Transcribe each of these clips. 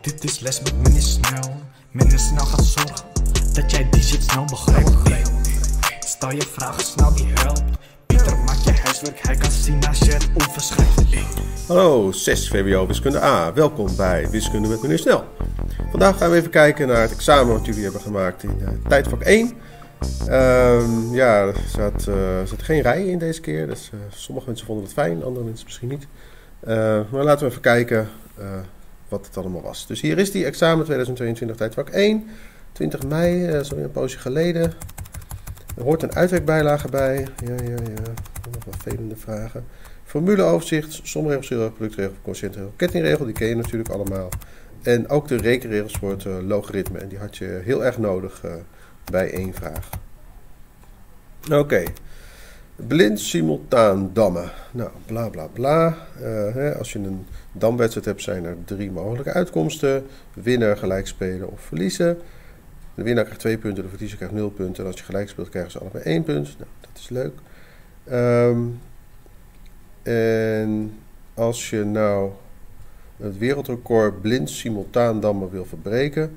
Dit is les met meneer Snel. Meneer Snel gaat zorgen dat jij die shit snel begrijpt. Stel je vragen snel, die helpt. Pieter maakt je huiswerk, hij kan zien als je het overschrijft. Hallo, 6 VWO Wiskunde A. Welkom bij Wiskunde met meneer Snel. Vandaag gaan we even kijken naar het examen wat jullie hebben gemaakt in tijdvak 1. Er zat geen rij in deze keer, dus sommige mensen vonden het fijn, andere mensen misschien niet. Maar laten we even kijken wat het allemaal was. Dus hier is die examen 2022 tijdvak 1, 20 mei, dat is alweer een poosje geleden. Er hoort een uitwerkbijlage bij. Nog wat vervelende vragen. Formuleoverzicht, somregel, productregel, quotiëntregel, kettingregel, die ken je natuurlijk allemaal. En ook de rekenregels voor het logaritme. En die had je heel erg nodig bij één vraag. Oké. Blind simultaan dammen. Nou, bla bla bla. Als je een damwedstrijd hebt, zijn er 3 mogelijke uitkomsten. Winnaar, gelijk spelen of verliezen. De winnaar krijgt 2 punten, de verliezer krijgt 0 punten. En als je gelijk speelt, krijgen ze allebei 1 punt. Nou, dat is leuk. En als je nou het wereldrecord blind simultaan dammen wil verbreken,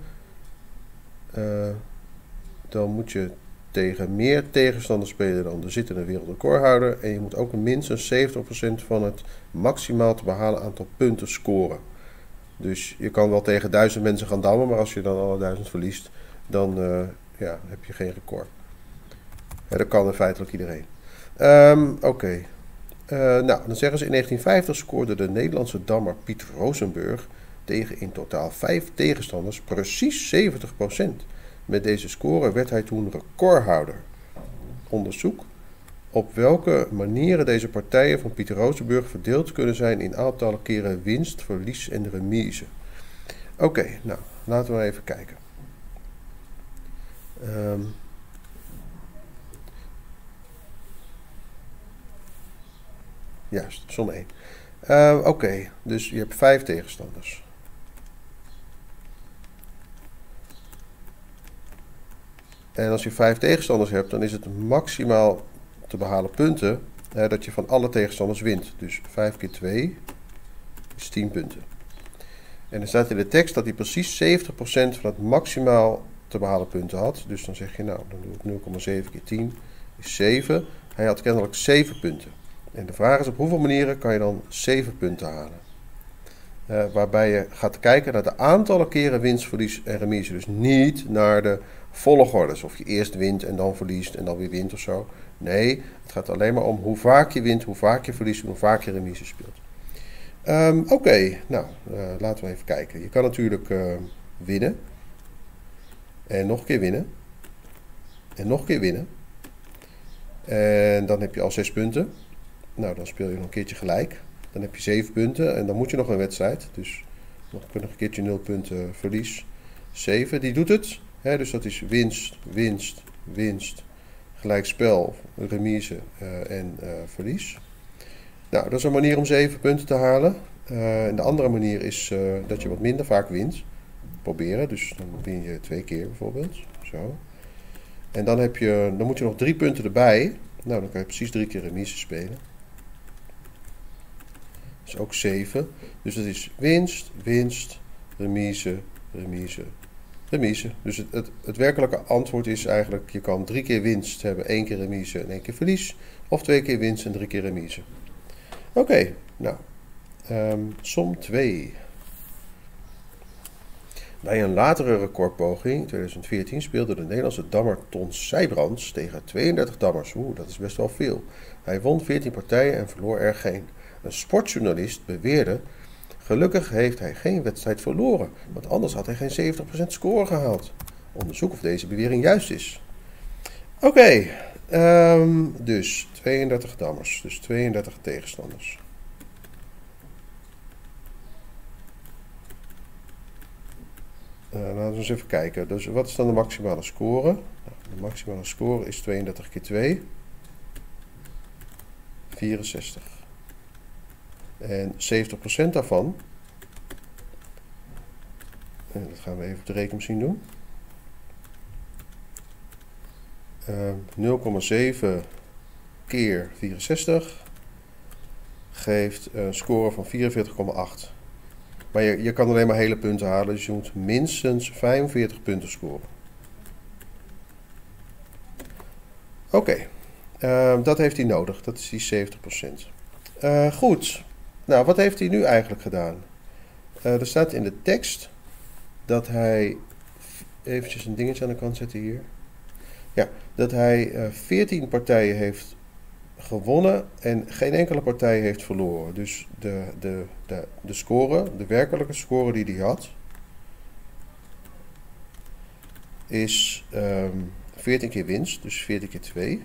dan moet je tegen meer tegenstanders spelen dan de zittende wereldrecordhouder. En je moet ook minstens 70% van het maximaal te behalen aantal punten scoren. Dus je kan wel tegen 1000 mensen gaan dammen, maar als je dan alle 1000 verliest, dan heb je geen record. Dat kan in feitelijk iedereen. Oké. Dan zeggen ze in 1950 scoorde de Nederlandse dammer Piet Rosenburg tegen in totaal 5 tegenstanders precies 70%. Met deze score werd hij toen recordhouder. Onderzoek op welke manieren deze partijen van Piet Rosenburg verdeeld kunnen zijn in aantallen keren winst, verlies en remise. Oké, nou, laten we even kijken. Juist, som 1. Oké, dus je hebt 5 tegenstanders. En als je 5 tegenstanders hebt, dan is het maximaal te behalen punten dat je van alle tegenstanders wint. Dus 5 keer 2 is 10 punten. En er staat in de tekst dat hij precies 70% van het maximaal te behalen punten had. Dus dan zeg je, nou, dan doe ik 0,7 keer 10 is 7. Hij had kennelijk 7 punten. En de vraag is op hoeveel manieren kan je dan 7 punten halen. Waarbij je gaat kijken naar de aantallen keren winst, verlies en remise. Dus niet naar de volgordes. Of je eerst wint en dan verliest en dan weer wint of zo. Nee, het gaat alleen maar om hoe vaak je wint, hoe vaak je verliest en hoe vaak je remise speelt. Laten we even kijken. Je kan natuurlijk winnen. En nog een keer winnen. En nog een keer winnen. En dan heb je al 6 punten. Nou, dan speel je nog een keertje gelijk. Dan heb je 7 punten en dan moet je nog een wedstrijd. Dus nog een keertje 0 punten verlies. 7, die doet het. Dus dat is winst, winst, winst, gelijkspel, remise en verlies. Nou, dat is een manier om 7 punten te halen. En de andere manier is dat je wat minder vaak wint. Proberen, dus dan win je 2 keer bijvoorbeeld. Zo. En dan moet je nog 3 punten erbij. Nou, dan kan je precies 3 keer remise spelen. Dat is ook 7. Dus dat is winst, winst, remise, remise, remise. Dus het werkelijke antwoord is eigenlijk, je kan 3 keer winst hebben, 1 keer remise en 1 keer verlies. Of 2 keer winst en 3 keer remise. Oké, nou. Som 2. Bij een latere recordpoging, in 2014, speelde de Nederlandse dammer Ton Sijbrands tegen 32 dammers. Dat is best wel veel. Hij won 14 partijen en verloor er geen. Een sportjournalist beweerde, gelukkig heeft hij geen wedstrijd verloren, want anders had hij geen 70% score gehaald. Onderzoek of deze bewering juist is. Oké, dus 32 dammers, dus 32 tegenstanders. Laten we eens even kijken. Dus wat is dan de maximale score? Nou, de maximale score is 32 keer 2. 64. En 70% daarvan, en dat gaan we even op de rekenmachine doen. 0,7 keer 64 geeft een score van 44,8. Maar je kan alleen maar hele punten halen, dus je moet minstens 45 punten scoren. Oké, dat heeft hij nodig, dat is die 70%. Goed, nou wat heeft hij nu eigenlijk gedaan? Er staat in de tekst dat hij, eventjes een dingetje aan de kant zetten hier. Ja, dat hij 14 partijen heeft gewonnen en geen enkele partij heeft verloren. Dus de score, de werkelijke score die hij had, is 14 keer winst, dus 14 keer 2.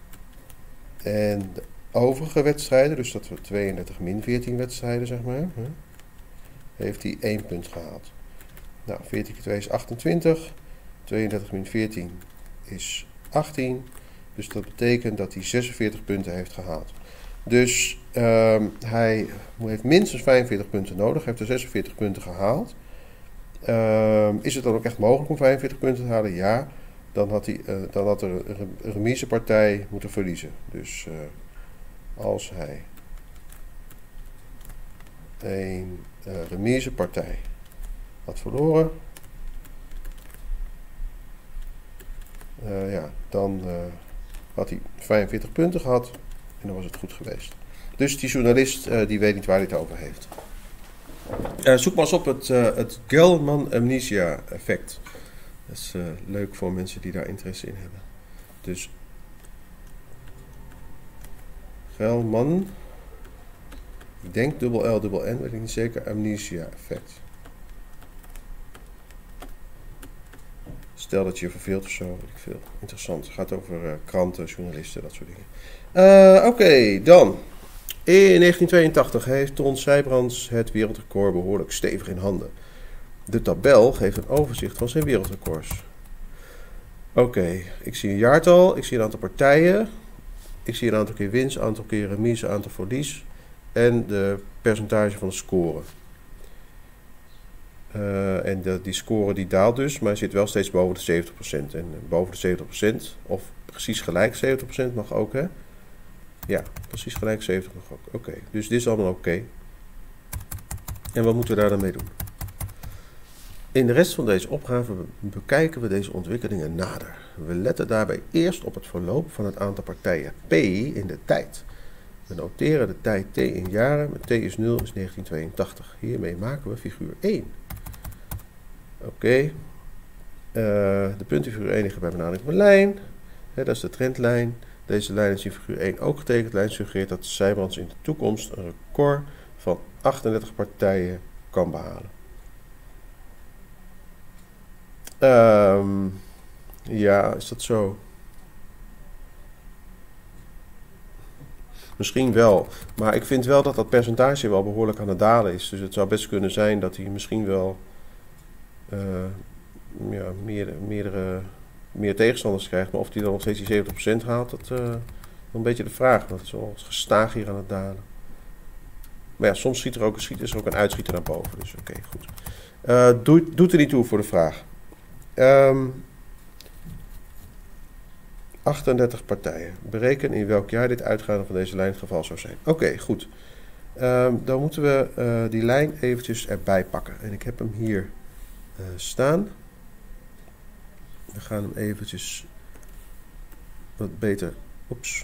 En de overige wedstrijden, dus dat we 32 min 14 wedstrijden zeg maar, heeft hij 1 punt gehaald. Nou, 14 keer 2 is 28, 32 min 14 is 18. Dus dat betekent dat hij 46 punten heeft gehaald. Dus hij heeft minstens 45 punten nodig. Hij heeft er 46 punten gehaald. Is het dan ook echt mogelijk om 45 punten te halen? Ja. Dan had er een remisepartij moeten verliezen. Dus als hij een remisepartij had verloren, dan had hij 45 punten gehad en dan was het goed geweest. Dus die journalist die weet niet waar hij het over heeft. Zoek maar eens op het Gell-Mann amnesia effect. Dat is leuk voor mensen die daar interesse in hebben. Dus Gell-Mann, ik denk dubbel L, dubbel N, weet ik niet zeker, amnesia effect. Stel dat je je verveelt of zo, weet ik veel. Interessant. Het gaat over kranten, journalisten, dat soort dingen. Oké, dan. In 1982 heeft Ton Sijbrands het wereldrecord behoorlijk stevig in handen. De tabel geeft een overzicht van zijn wereldrecords. Oké, ik zie een jaartal, ik zie een aantal partijen. Ik zie een aantal keer winst, aantal keer remise, aantal verlies. En de percentage van de score. En die score die daalt dus, maar zit wel steeds boven de 70%. En boven de 70%, of precies gelijk 70% mag ook, hè? Ja, precies gelijk 70 mag ook. Oké, dus dit is allemaal oké. En wat moeten we daar dan mee doen? In de rest van deze opgave bekijken we deze ontwikkelingen nader. We letten daarbij eerst op het verloop van het aantal partijen P in de tijd. We noteren de tijd T in jaren, met T is 0 is 1982. Hiermee maken we figuur 1. Oké. De punten figuur 1 liggen bij benadering van lijn. Dat is de trendlijn. Deze lijn is in figuur 1 ook getekend. Lijn suggereert dat Sijbrands in de toekomst een record van 38 partijen kan behalen. Ja, is dat zo? Misschien wel. Maar ik vind wel dat dat percentage wel behoorlijk aan het dalen is. Dus het zou best kunnen zijn dat hij misschien wel meer tegenstanders krijgt. Maar of hij dan nog steeds die 70% haalt, dat is een beetje de vraag. Dat is wel gestaag hier aan het dalen. Maar ja, soms is er ook een uitschieter naar boven. Dus oké, goed. Doet er niet toe voor de vraag. 38 partijen. Bereken in welk jaar dit uitgaande van deze lijn het geval zou zijn. Oké, goed. Dan moeten we die lijn eventjes erbij pakken. En ik heb hem hier staan. We gaan hem eventjes wat beter... Oeps.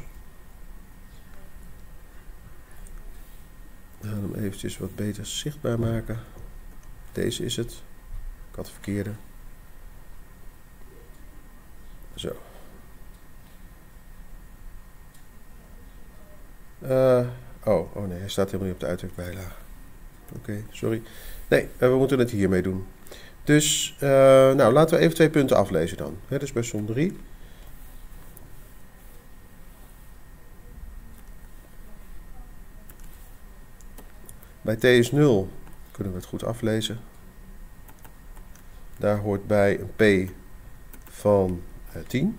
We gaan hem eventjes wat beter zichtbaar maken. Deze is het. Ik had het verkeerde. Zo. Oh nee, hij staat helemaal niet op de uitwerkbijlage. Oké, sorry. Nee, we moeten het hiermee doen. Dus, nou, laten we even 2 punten aflezen dan. Dus bij som 3. Bij t is 0 kunnen we het goed aflezen. Daar hoort bij een p van 10.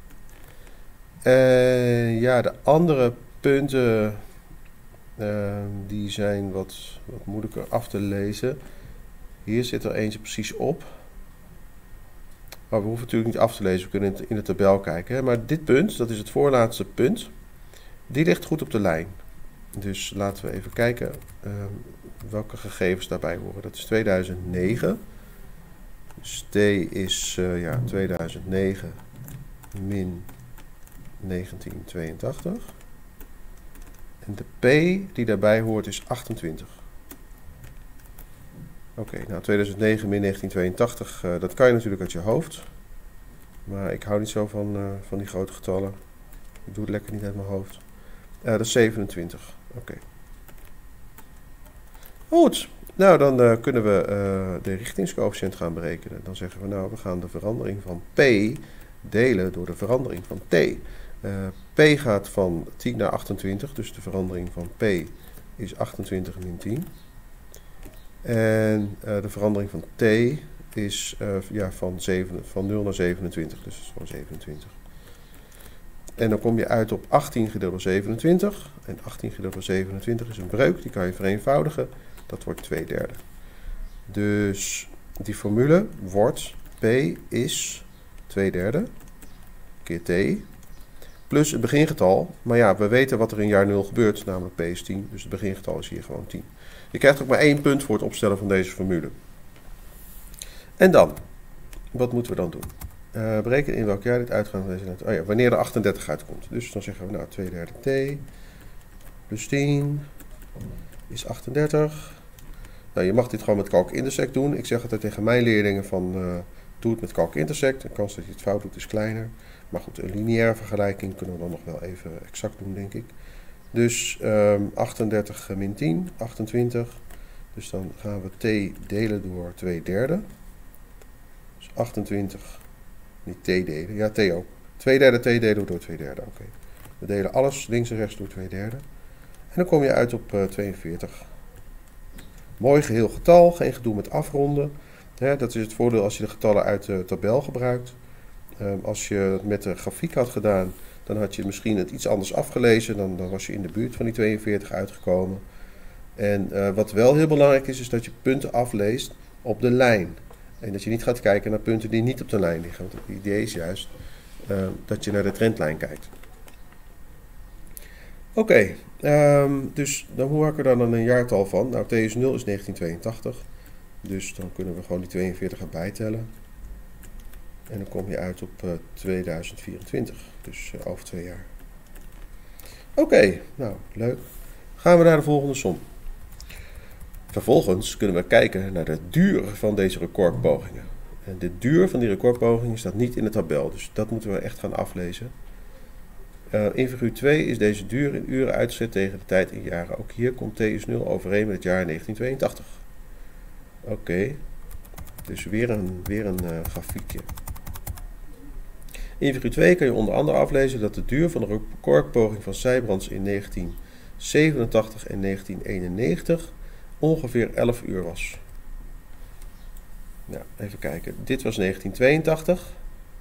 Ja, de andere punten die zijn wat moeilijker af te lezen. Hier zit er eentje precies op. Maar we hoeven natuurlijk niet af te lezen, we kunnen in de tabel kijken. Hè? Maar dit punt, dat is het voorlaatste punt, die ligt goed op de lijn. Dus laten we even kijken. welke gegevens daarbij horen. Dat is 2009. Dus T is 2009 min 1982. En de P die daarbij hoort is 28. Oké, nou 2009 min 1982, dat kan je natuurlijk uit je hoofd. Maar ik hou niet zo van die grote getallen. Ik doe het lekker niet uit mijn hoofd. Dat is 27. Oké. Goed. Nou, dan kunnen we de richtingscoëfficiënt gaan berekenen. Dan zeggen we nou, we gaan de verandering van P delen door de verandering van T. P gaat van 10 naar 28, dus de verandering van P is 28 min 10. En de verandering van T is van 0 naar 27, dus dat is gewoon 27. En dan kom je uit op 18 gedeeld door 27. En 18 gedeeld door 27 is een breuk, die kan je vereenvoudigen. Dat wordt 2/3. Dus die formule wordt P is 2/3 keer T plus het begingetal. Maar ja, we weten wat er in jaar 0 gebeurt, namelijk P is 10. Dus het begingetal is hier gewoon 10. Je krijgt ook maar 1 punt voor het opstellen van deze formule. En dan, wat moeten we dan doen? Berekenen in welk jaar dit uitgaat van deze lengte. Oh ja, wanneer de 38 uitkomt. Dus dan zeggen we nou 2/3 T plus 10 is 38. Nou, je mag dit gewoon met calc intersect doen. Ik zeg altijd tegen mijn leerlingen van doe het met calc intersect. De kans dat je het fout doet is kleiner. Maar goed, een lineaire vergelijking kunnen we dan nog wel even exact doen, denk ik. Dus 38 min 10, 28. Dus dan gaan we T delen door 2/3. Dus 28, niet T delen, ja T ook. 2/3 T delen door 2/3, oké. We delen alles links en rechts door 2/3. En dan kom je uit op 42. Mooi geheel getal, geen gedoe met afronden. Dat is het voordeel als je de getallen uit de tabel gebruikt. Als je het met de grafiek had gedaan, dan had je misschien het iets anders afgelezen. Dan was je in de buurt van die 42 uitgekomen. En wat wel heel belangrijk is dat je punten afleest op de lijn. En dat je niet gaat kijken naar punten die niet op de lijn liggen. Want het idee is juist dat je naar de trendlijn kijkt. Oké, dus dan hoe maak ik er dan een jaartal van? Nou, T is 0 is 1982. Dus dan kunnen we gewoon die 42 gaan bijtellen. En dan kom je uit op 2024. Dus over 2 jaar. Oké, nou leuk. Gaan we naar de volgende som. Vervolgens kunnen we kijken naar de duur van deze recordpogingen. En de duur van die recordpogingen staat niet in de tabel. Dus dat moeten we echt gaan aflezen. In figuur 2 is deze duur in uren uitgezet tegen de tijd in jaren. Ook hier komt T is 0 overeen met het jaar 1982. Oké, dus weer een grafiekje. In figuur 2 kan je onder andere aflezen dat de duur van de recordpoging van Sijbrands in 1987 en 1991 ongeveer 11 uur was. Nou, even kijken. Dit was 1982.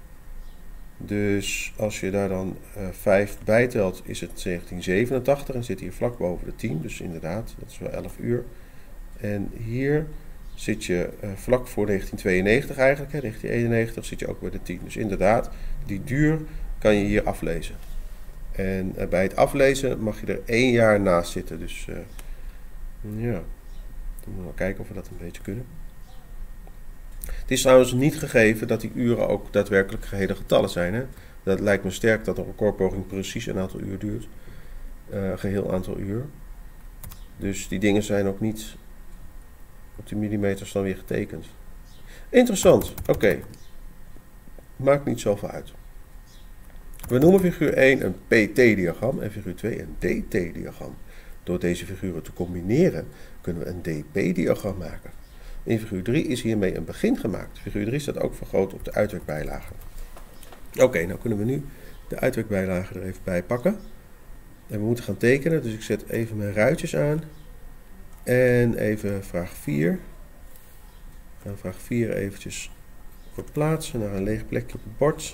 Dus als je daar dan 5 bij telt, is het 1987 en zit hier vlak boven de 10. Dus inderdaad, dat is wel 11 uur. En hier zit je vlak voor 1992 eigenlijk, 1991 zit je ook bij de 10. Dus inderdaad, die duur kan je hier aflezen. En bij het aflezen mag je er 1 jaar naast zitten. Dus ja, dan moeten we kijken of we dat een beetje kunnen. Het is trouwens niet gegeven dat die uren ook daadwerkelijk gehele getallen zijn. Hè? Dat lijkt me sterk dat een recordpoging precies een aantal uur duurt. Geheel aantal uur. Dus die dingen zijn ook niet op die millimeters dan weer getekend. Interessant. Oké. Maakt niet zoveel uit. We noemen figuur 1 een PT-diagram en figuur 2 een DT-diagram. Door deze figuren te combineren kunnen we een DP-diagram maken. In figuur 3 is hiermee een begin gemaakt. Figuur 3 staat ook vergroot op de uitwerkbijlagen. Oké, nou kunnen we nu de uitwerkbijlagen er even bij pakken. En we moeten gaan tekenen, dus ik zet even mijn ruitjes aan. En even vraag 4. Dan vraag 4 eventjes verplaatsen naar een leeg plekje op het bord.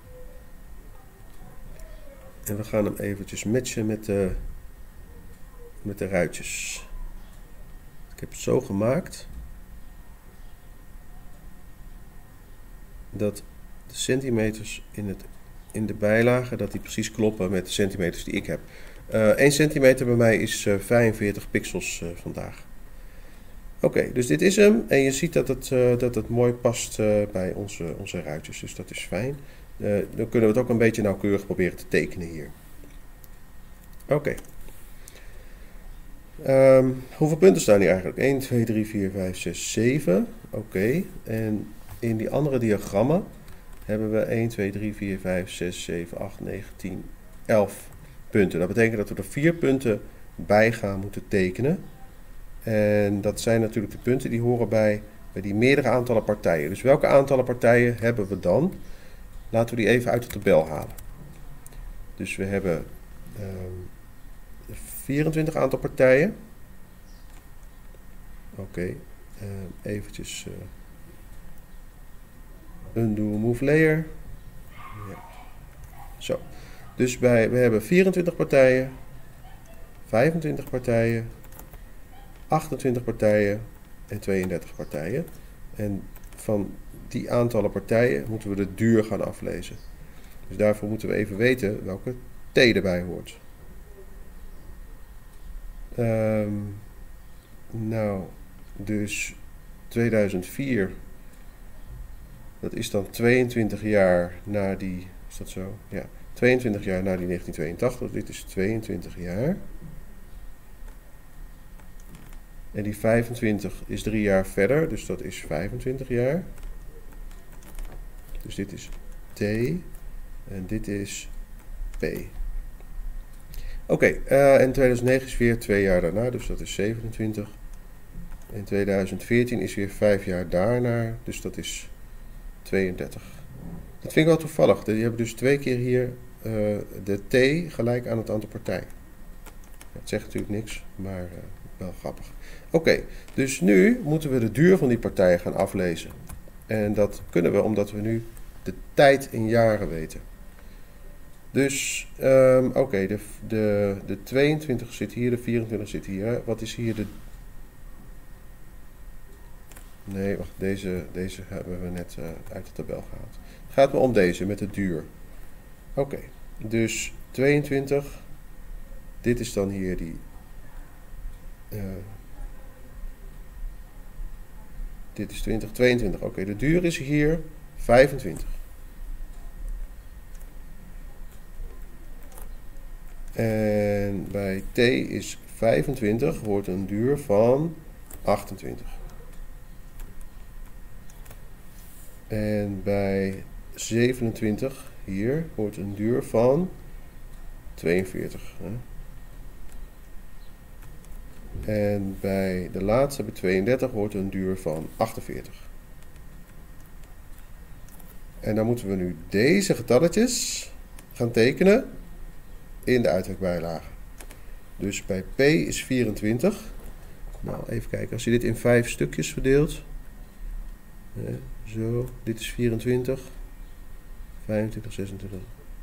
En we gaan hem eventjes matchen met de ruitjes. Ik heb het zo gemaakt dat de centimeters in de bijlagen dat die precies kloppen met de centimeters die ik heb. 1 centimeter bij mij is 45 pixels vandaag. Oké, dus dit is hem. En je ziet dat het mooi past bij onze ruitjes. Dus dat is fijn. Dan kunnen we het ook een beetje nauwkeurig proberen te tekenen hier. Oké. Hoeveel punten staan hier eigenlijk? 1, 2, 3, 4, 5, 6, 7. Oké. En in die andere diagrammen hebben we 1, 2, 3, 4, 5, 6, 7, 8, 9, 10, 11 punten. Dat betekent dat we er 4 punten bij gaan moeten tekenen. En dat zijn natuurlijk de punten die horen bij die meerdere aantallen partijen. Dus welke aantallen partijen hebben we dan? Laten we die even uit de tabel halen. Dus we hebben 24 aantal partijen. Oké. Eventjes undo move layer. Ja. Zo. Dus we hebben 24 partijen, 25 partijen, 28 partijen en 32 partijen. En van die aantallen partijen moeten we de duur gaan aflezen. Dus daarvoor moeten we even weten welke t erbij hoort. Nou, dus 2004, dat is dan 22 jaar na die, is dat zo? Ja, 22 jaar na die 1982, dit is 22 jaar. En die 25 is 3 jaar verder, dus dat is 25 jaar. Dus dit is T en dit is P. Oké, en 2009 is weer 2 jaar daarna, dus dat is 27. En 2014 is weer 5 jaar daarna, dus dat is 32. Dat vind ik wel toevallig. Je hebt dus 2 keer hier de T gelijk aan het aantal partijen. Het zegt natuurlijk niks, maar wel grappig. Oké, dus nu moeten we de duur van die partijen gaan aflezen. En dat kunnen we omdat we nu de tijd in jaren weten. Dus, oké, de 22 zit hier, de 24 zit hier. Hè? Wat is hier de... Nee, wacht, deze hebben we net uit de tabel gehaald. Het gaat me om deze, met de duur. Oké, dus 22. Dit is dan hier die... dit is 2022. Oké, de duur is hier 25. En bij t is 25 wordt een duur van 28. En bij 27 hier wordt een duur van 42. Hè? En bij de laatste, bij 32, wordt een duur van 48. En dan moeten we nu deze getalletjes gaan tekenen in de uitwerkbijlage. Dus bij P is 24. Nou, even kijken. Als je dit in 5 stukjes verdeelt. Zo, dit is 24. 25, 26.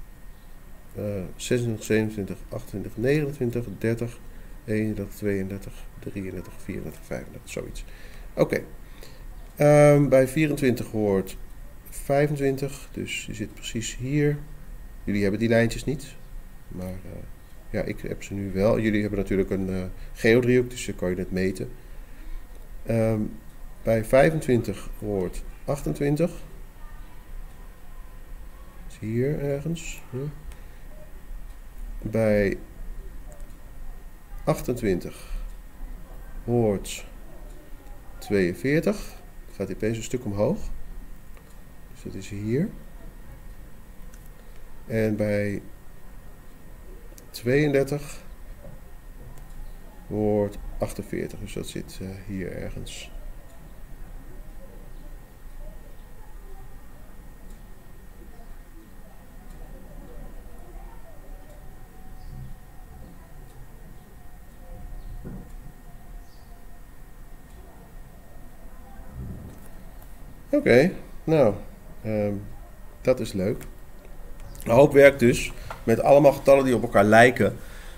26, 27, 28, 29, 30. 31, 32, 33, 34, 35, zoiets. Oké. Bij 24 hoort 25, dus die zit precies hier. Jullie hebben die lijntjes niet, maar ja, ik heb ze nu wel. Jullie hebben natuurlijk een geodriehoek, dus dan kan je het meten. Bij 25 hoort 28. Dat is hier ergens. Bij 28 hoort 42. Gaat hij opeens een stuk omhoog. Dus dat is hier. En bij 32 hoort 48. Dus dat zit hier ergens. Oké, nou, dat is leuk. Een hoop werk dus, met allemaal getallen die op elkaar lijken.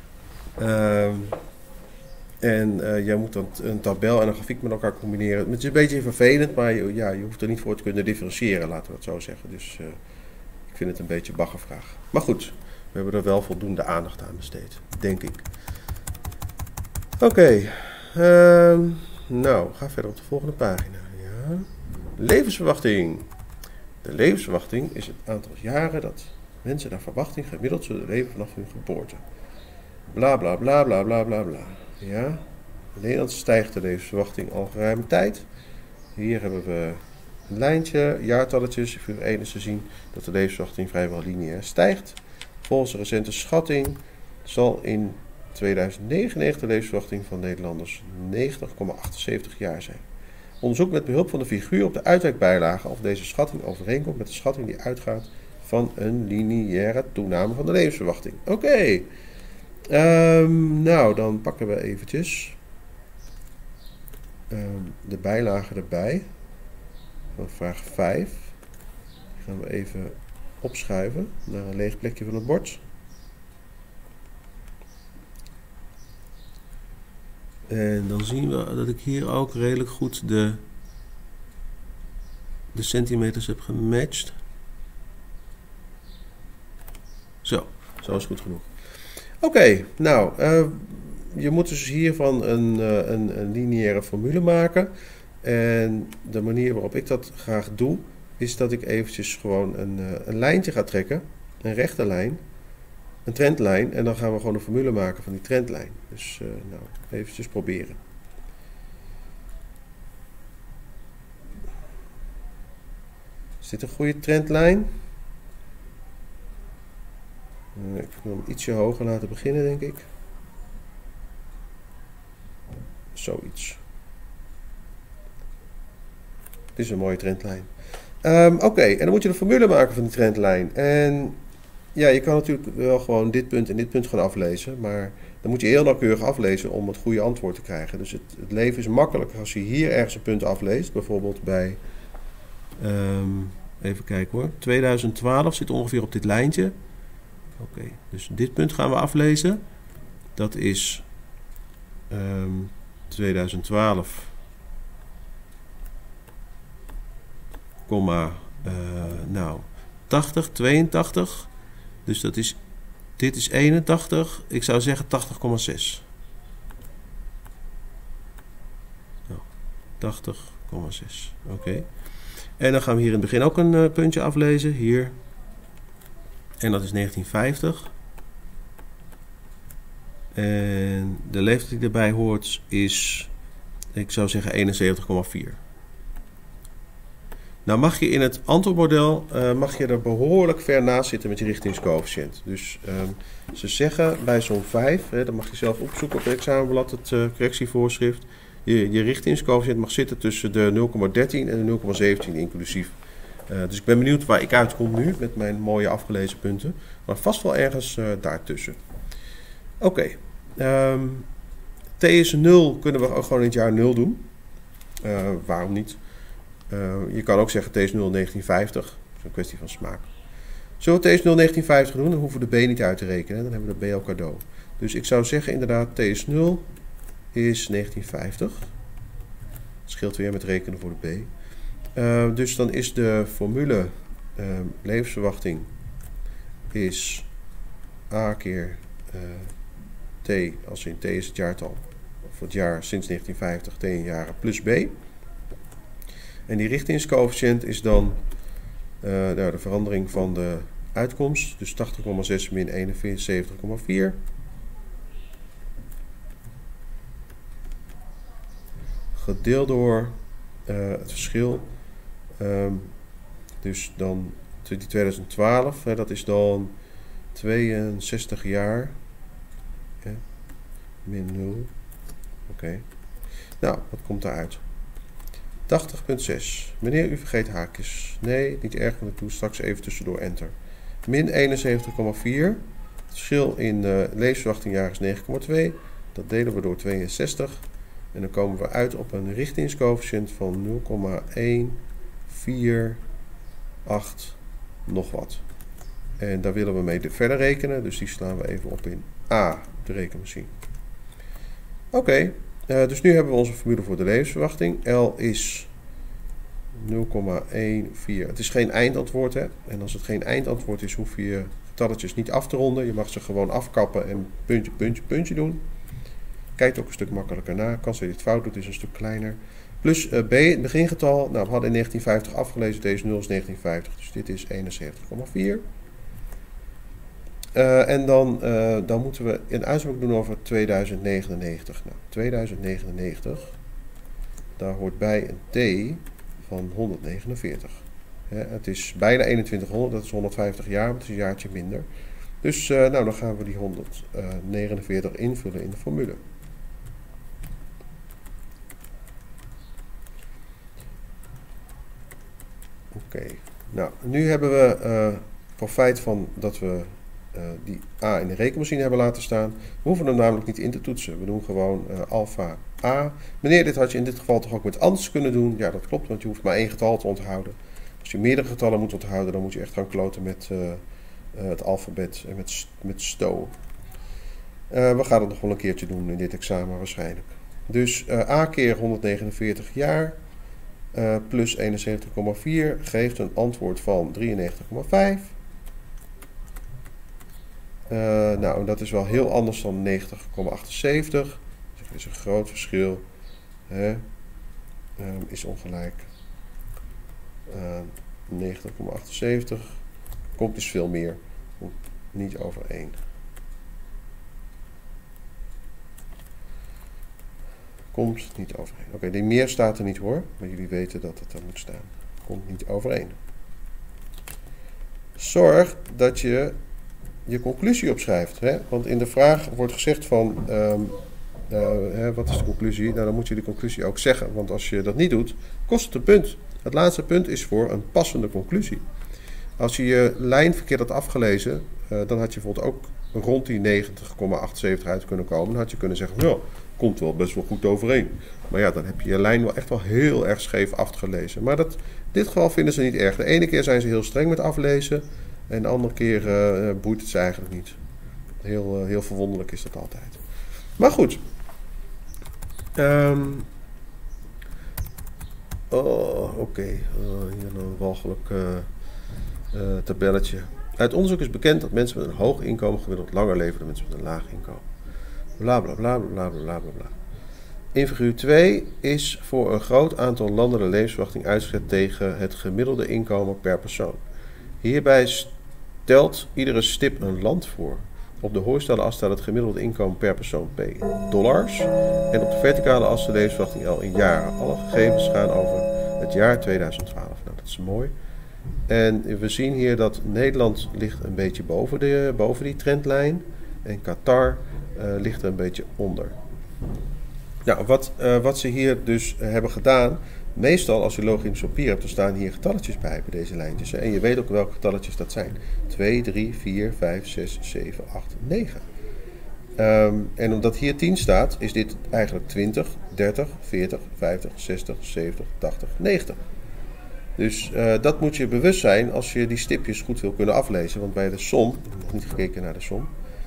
En jij moet dan een tabel en een grafiek met elkaar combineren. Het is een beetje vervelend, maar ja, je hoeft er niet voor te kunnen differentiëren, laten we het zo zeggen. Dus ik vind het een beetje een baggervraag. Maar goed, we hebben er wel voldoende aandacht aan besteed, denk ik. Oké, Nou, ga verder op de volgende pagina. Ja. Levensverwachting. De levensverwachting is het aantal jaren dat mensen naar verwachting gemiddeld zullen leven vanaf hun geboorte. Bla bla bla bla bla bla bla. Ja. In Nederland stijgt de levensverwachting al geruime tijd. Hier hebben we een lijntje, jaartalletjes. Voor de ene te zien dat de levensverwachting vrijwel lineair stijgt. Volgens een recente schatting zal in 2099 de levensverwachting van Nederlanders 90,78 jaar zijn. Onderzoek met behulp van de figuur op de uitwerkbijlage of deze schatting overeenkomt met de schatting die uitgaat van een lineaire toename van de levensverwachting. Oké. Nou, dan pakken we eventjes de bijlage erbij van vraag 5. Die gaan we even opschuiven naar een leeg plekje van het bord. En dan zien we dat ik hier ook redelijk goed de centimeters heb gematcht. Zo is goed genoeg. Oké, nou, je moet dus hiervan een lineaire formule maken. En de manier waarop ik dat graag doe, is dat ik eventjes gewoon een lijntje ga trekken. Een rechte lijn. Een trendlijn. En dan gaan we gewoon een formule maken van die trendlijn. Dus nou, eventjes proberen. Is dit een goede trendlijn? Ik wil hem ietsje hoger laten beginnen, denk ik. Zoiets. Dit is een mooie trendlijn. Oké, en dan moet je de formule maken van die trendlijn. En ja, je kan natuurlijk wel gewoon dit punt en dit punt gaan aflezen. Maar dan moet je heel nauwkeurig aflezen om het goede antwoord te krijgen. Dus het leven is makkelijker als je hier ergens een punt afleest. Bijvoorbeeld bij, even kijken hoor, 2012 zit ongeveer op dit lijntje. Oké, dus dit punt gaan we aflezen. Dat is 2012, nou 80, 82. Dus dat is, dit is 81. Ik zou zeggen 80,6. Nou, 80,6. Oké. En dan gaan we hier in het begin ook een puntje aflezen. Hier. En dat is 1950. En de leeftijd die erbij hoort is, ik zou zeggen 71,4. Nou mag je in het antwoordmodel mag je er behoorlijk ver naast zitten met je richtingscoëfficiënt. Dus ze zeggen bij som 5, dat mag je zelf opzoeken op het examenblad, het correctievoorschrift. Je richtingscoëfficiënt mag zitten tussen de 0,13 en de 0,17 inclusief. Dus ik ben benieuwd waar ik uitkom nu met mijn mooie afgelezen punten. Maar vast wel ergens daartussen. Oké. T is 0 kunnen we ook gewoon in het jaar 0 doen. Waarom niet? Je kan ook zeggen T is 0 1950. Dat is een kwestie van smaak. Zullen we T is 0 1950 doen? Dan hoeven we de B niet uit te rekenen. Dan hebben we de B al cadeau. Dus ik zou zeggen inderdaad T is 0 is 1950. Dat scheelt weer met rekenen voor de B. Dus dan is de formule levensverwachting is A keer T, als in T is het jaartal, of het jaar sinds 1950, T in jaren, plus B. En die richtingscoëfficiënt is dan de verandering van de uitkomst, dus 80,6 min 71,4. Gedeeld door het verschil. Dus dan die 2012, dat is dan 62 jaar. Min 0. Oké. Nou, wat komt daaruit? 80,6. Meneer, u vergeet haakjes. Nee, niet erg, want ik doe straks even tussendoor enter. Min 71,4. Het verschil in de levensverwachting is 9,2. Dat delen we door 62. En dan komen we uit op een richtingscoëfficiënt van 0,148 nog wat. En daar willen we mee verder rekenen, dus die slaan we even op in A, de rekenmachine. Oké, dus nu hebben we onze formule voor de levensverwachting. L is 0,14. Het is geen eindantwoord, hè? En als het geen eindantwoord is, hoef je je getalletjes niet af te ronden. Je mag ze gewoon afkappen en puntje, puntje, puntje doen. kijkt ook een stuk makkelijker na. Kans dat je het fout doet is een stuk kleiner. Plus B, het begingetal. Nou, we hadden in 1950 afgelezen. Deze 0 is 1950. Dus dit is 71,4. En dan moeten we een uitspraak doen over 2099. Nou, 2099. Daar hoort bij een T van 149. Het is bijna 2100. Dat is 150 jaar. Maar het is een jaartje minder. Dus nou, dan gaan we die 149 invullen in de formule. Oké, nou, nu hebben we profijt van dat we die A in de rekenmachine hebben laten staan. We hoeven hem namelijk niet in te toetsen. We doen gewoon alpha A. Meneer, dit had je in dit geval toch ook met anders kunnen doen? Ja, dat klopt, want je hoeft maar één getal te onthouden. Als je meerdere getallen moet onthouden, dan moet je echt gaan kloten met het alfabet en met STO. We gaan het nog wel een keertje doen in dit examen waarschijnlijk. Dus A keer 149 jaar plus 71,4 geeft een antwoord van 93,5. Nou, dat is wel heel anders dan 90,78. Dus dat is een groot verschil. Is ongelijk 90,78. Komt dus veel meer. Komt niet overeen. Komt niet overeen. Oké, die meer staat er niet hoor. Maar jullie weten dat het er moet staan. Komt niet overeen. Zorg dat je je conclusie opschrijft. Want in de vraag wordt gezegd van... wat is de conclusie? Nou, dan moet je de conclusie ook zeggen. Want als je dat niet doet, kost het een punt. Het laatste punt is voor een passende conclusie. Als je je lijn verkeerd had afgelezen, dan had je bijvoorbeeld ook rond die 90,78 uit kunnen komen. Dan had je kunnen zeggen, ja, komt wel best wel goed overeen. Maar ja, dan heb je je lijn wel echt wel heel erg scheef afgelezen. Maar in dit geval vinden ze niet erg. De ene keer zijn ze heel streng met aflezen. En de andere keer boeit het ze eigenlijk niet. Heel verwonderlijk is dat altijd. Maar goed. Oké. Hier een walgelijk tabelletje. Uit onderzoek is bekend dat mensen met een hoog inkomen gemiddeld langer leven dan mensen met een laag inkomen. Bla bla bla bla bla bla bla. In figuur 2 is voor een groot aantal landen de levensverwachting uitgezet tegen het gemiddelde inkomen per persoon. Hierbij stelt iedere stip een land voor. Op de horizontale as staat het gemiddelde inkomen per persoon P dollars. En op de verticale as de levensverwachting L in jaren. Alle gegevens gaan over het jaar 2012. Nou, dat is mooi. En we zien hier dat Nederland ligt een beetje boven die trendlijn. En Qatar ligt er een beetje onder. Nou, wat ze hier dus hebben gedaan... Meestal als je logaritmisch papier hebt, dan staan hier getalletjes bij deze lijntjes. En je weet ook welke getalletjes dat zijn. 2, 3, 4, 5, 6, 7, 8, 9. En omdat hier 10 staat, is dit eigenlijk 20, 30, 40, 50, 60, 70, 80, 90. Dus dat moet je bewust zijn als je die stipjes goed wil kunnen aflezen. Want bij de som, ik heb nog niet gekeken naar de som.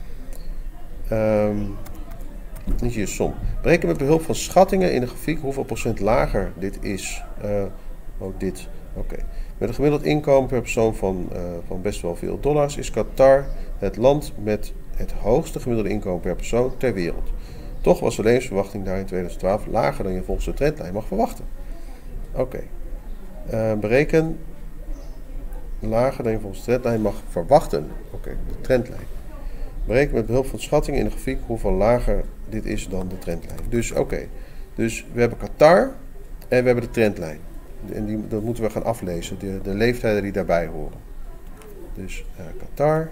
Niet je som. Bereken met behulp van schattingen in de grafiek hoeveel procent lager dit is. Dit. Oké. Met een gemiddeld inkomen per persoon van best wel veel dollars is Qatar het land met het hoogste gemiddelde inkomen per persoon ter wereld. Toch was de levensverwachting daar in 2012 lager dan je volgens de trendlijn mag verwachten. Oké. Bereken lager dan je volgens de trendlijn mag verwachten. Oké, de trendlijn. Bereken met behulp van schattingen in de grafiek hoeveel lager dit is dan de trendlijn. Dus oké. Dus we hebben Qatar en we hebben de trendlijn. En dat moeten we gaan aflezen. De leeftijden die daarbij horen. Dus Qatar.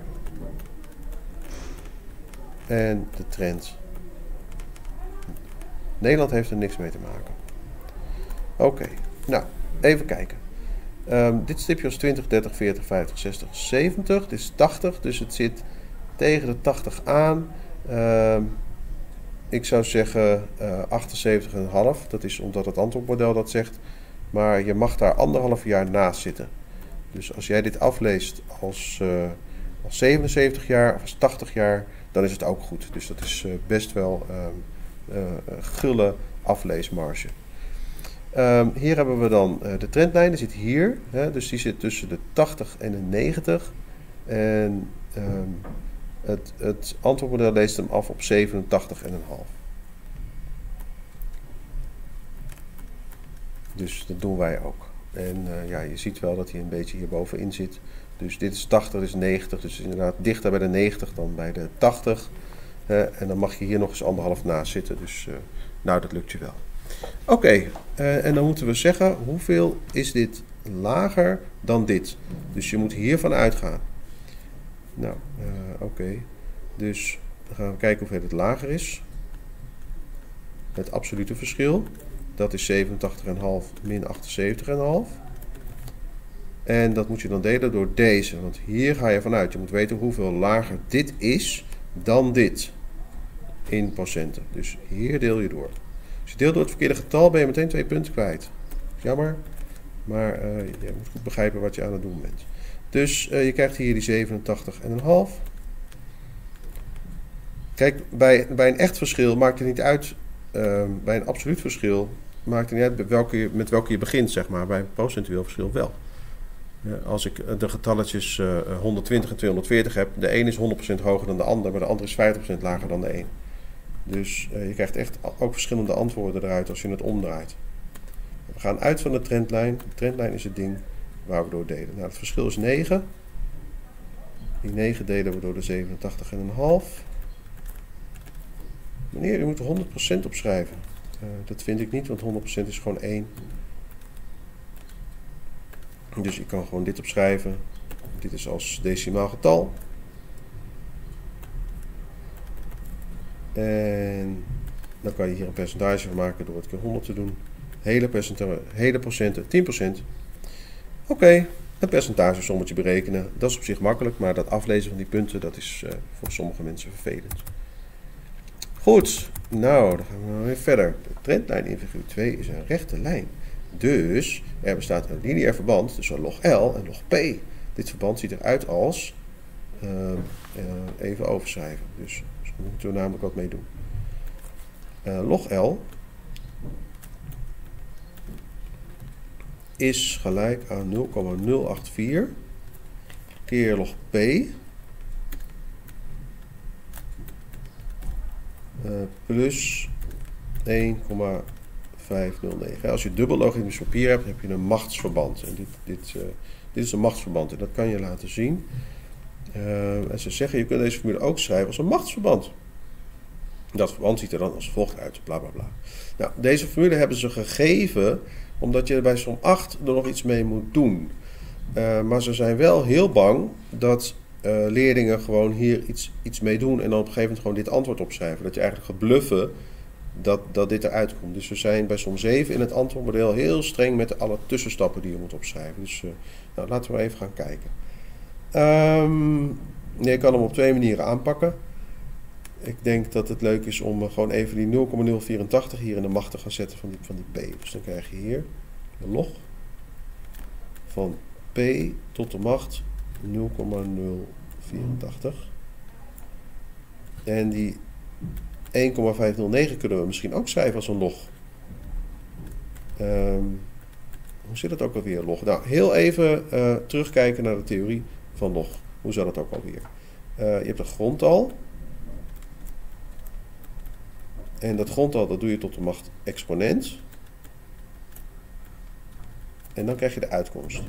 En de trend. Nederland heeft er niks mee te maken. Oké. Nou, even kijken. Dit stipje was 20, 30, 40, 50, 60, 70. Dit is 80. Dus het zit tegen de 80 aan. Ik zou zeggen 78,5. Dat is omdat het antwoordmodel dat zegt. Maar je mag daar 1,5 jaar naast zitten. Dus als jij dit afleest als 77 jaar of als 80 jaar, dan is het ook goed. Dus dat is best wel gulle afleesmarge. Hier hebben we dan de trendlijn. Die zit hier. Dus die zit tussen de 80 en de 90. En het antwoordmodel leest hem af op 87,5. Dus dat doen wij ook. En ja, je ziet wel dat hij een beetje hierbovenin zit. Dus dit is 80, dit is 90. Dus inderdaad dichter bij de 90 dan bij de 80. En dan mag je hier nog eens 1,5 naast zitten. Dus nou, dat lukt je wel. Oké, en dan moeten we zeggen, hoeveel is dit lager dan dit? Dus je moet hiervan uitgaan. Nou, oké. Dus dan gaan we kijken hoeveel het lager is. Het absolute verschil. Dat is 87,5 min 78,5. En dat moet je dan delen door deze. Want hier ga je vanuit. Je moet weten hoeveel lager dit is dan dit. In procenten. Dus hier deel je door. Als je deelt door het verkeerde getal ben je meteen 2 punten kwijt. Jammer. Maar je moet goed begrijpen wat je aan het doen bent. Dus je krijgt hier die 87,5. Kijk, bij een echt verschil maakt het niet uit. Bij een absoluut verschil maakt het niet uit met welke je begint, zeg maar. Bij een procentueel verschil wel. Als ik de getalletjes 120 en 240 heb, de een is 100% hoger dan de ander, maar de ander is 50% lager dan de een. Dus je krijgt echt ook verschillende antwoorden eruit als je het omdraait. We gaan uit van de trendlijn. De trendlijn is het ding waar we door delen. Nou, het verschil is 9. Die 9 delen we door de 87,5. Meneer, u moet 100% opschrijven. Dat vind ik niet, want 100% is gewoon 1. Dus ik kan gewoon dit opschrijven. Dit is als decimaal getal. En dan kan je hier een percentage van maken door het keer 100 te doen. Hele procenten, 10%. Oké, een percentagesommetje berekenen. Dat is op zich makkelijk, maar dat aflezen van die punten, dat is voor sommige mensen vervelend. Goed, nou, dan gaan we weer verder. De trendlijn in figuur 2 is een rechte lijn. Dus er bestaat een lineair verband tussen log L en log P. Dit verband ziet eruit als, even overschrijven, dus daar moeten we namelijk wat mee doen. Log L is gelijk aan 0,084 keer log P plus 1,509. Als je dubbel logaritmisch papier hebt, heb je een machtsverband. En dit is een machtsverband en dat kan je laten zien. En ze zeggen, je kunt deze formule ook schrijven als een machtsverband. Dat verband ziet er dan als volgt uit, bla bla bla. Nou, deze formule hebben ze gegeven omdat je bij som 8 er nog iets mee moet doen. Maar ze zijn wel heel bang dat leerlingen gewoon hier iets mee doen en dan op een gegeven moment gewoon dit antwoord opschrijven. Dat je eigenlijk gaat bluffen dat dit eruit komt. Dus we zijn bij som 7 in het antwoordmodel heel streng met alle tussenstappen die je moet opschrijven. Dus nou, laten we even gaan kijken. Je kan hem op 2 manieren aanpakken. Ik denk dat het leuk is om gewoon even die 0,084 hier in de macht te gaan zetten van die p. Dus dan krijg je hier de log van p tot de macht 0,084. En die 1,509 kunnen we misschien ook schrijven als een log. Hoe zit het ook alweer, log? Nou, heel even terugkijken naar de theorie van log. Hoe zat het ook alweer? Je hebt een grondtal. En dat grondtal dat doe je tot de macht exponent. En dan krijg je de uitkomst.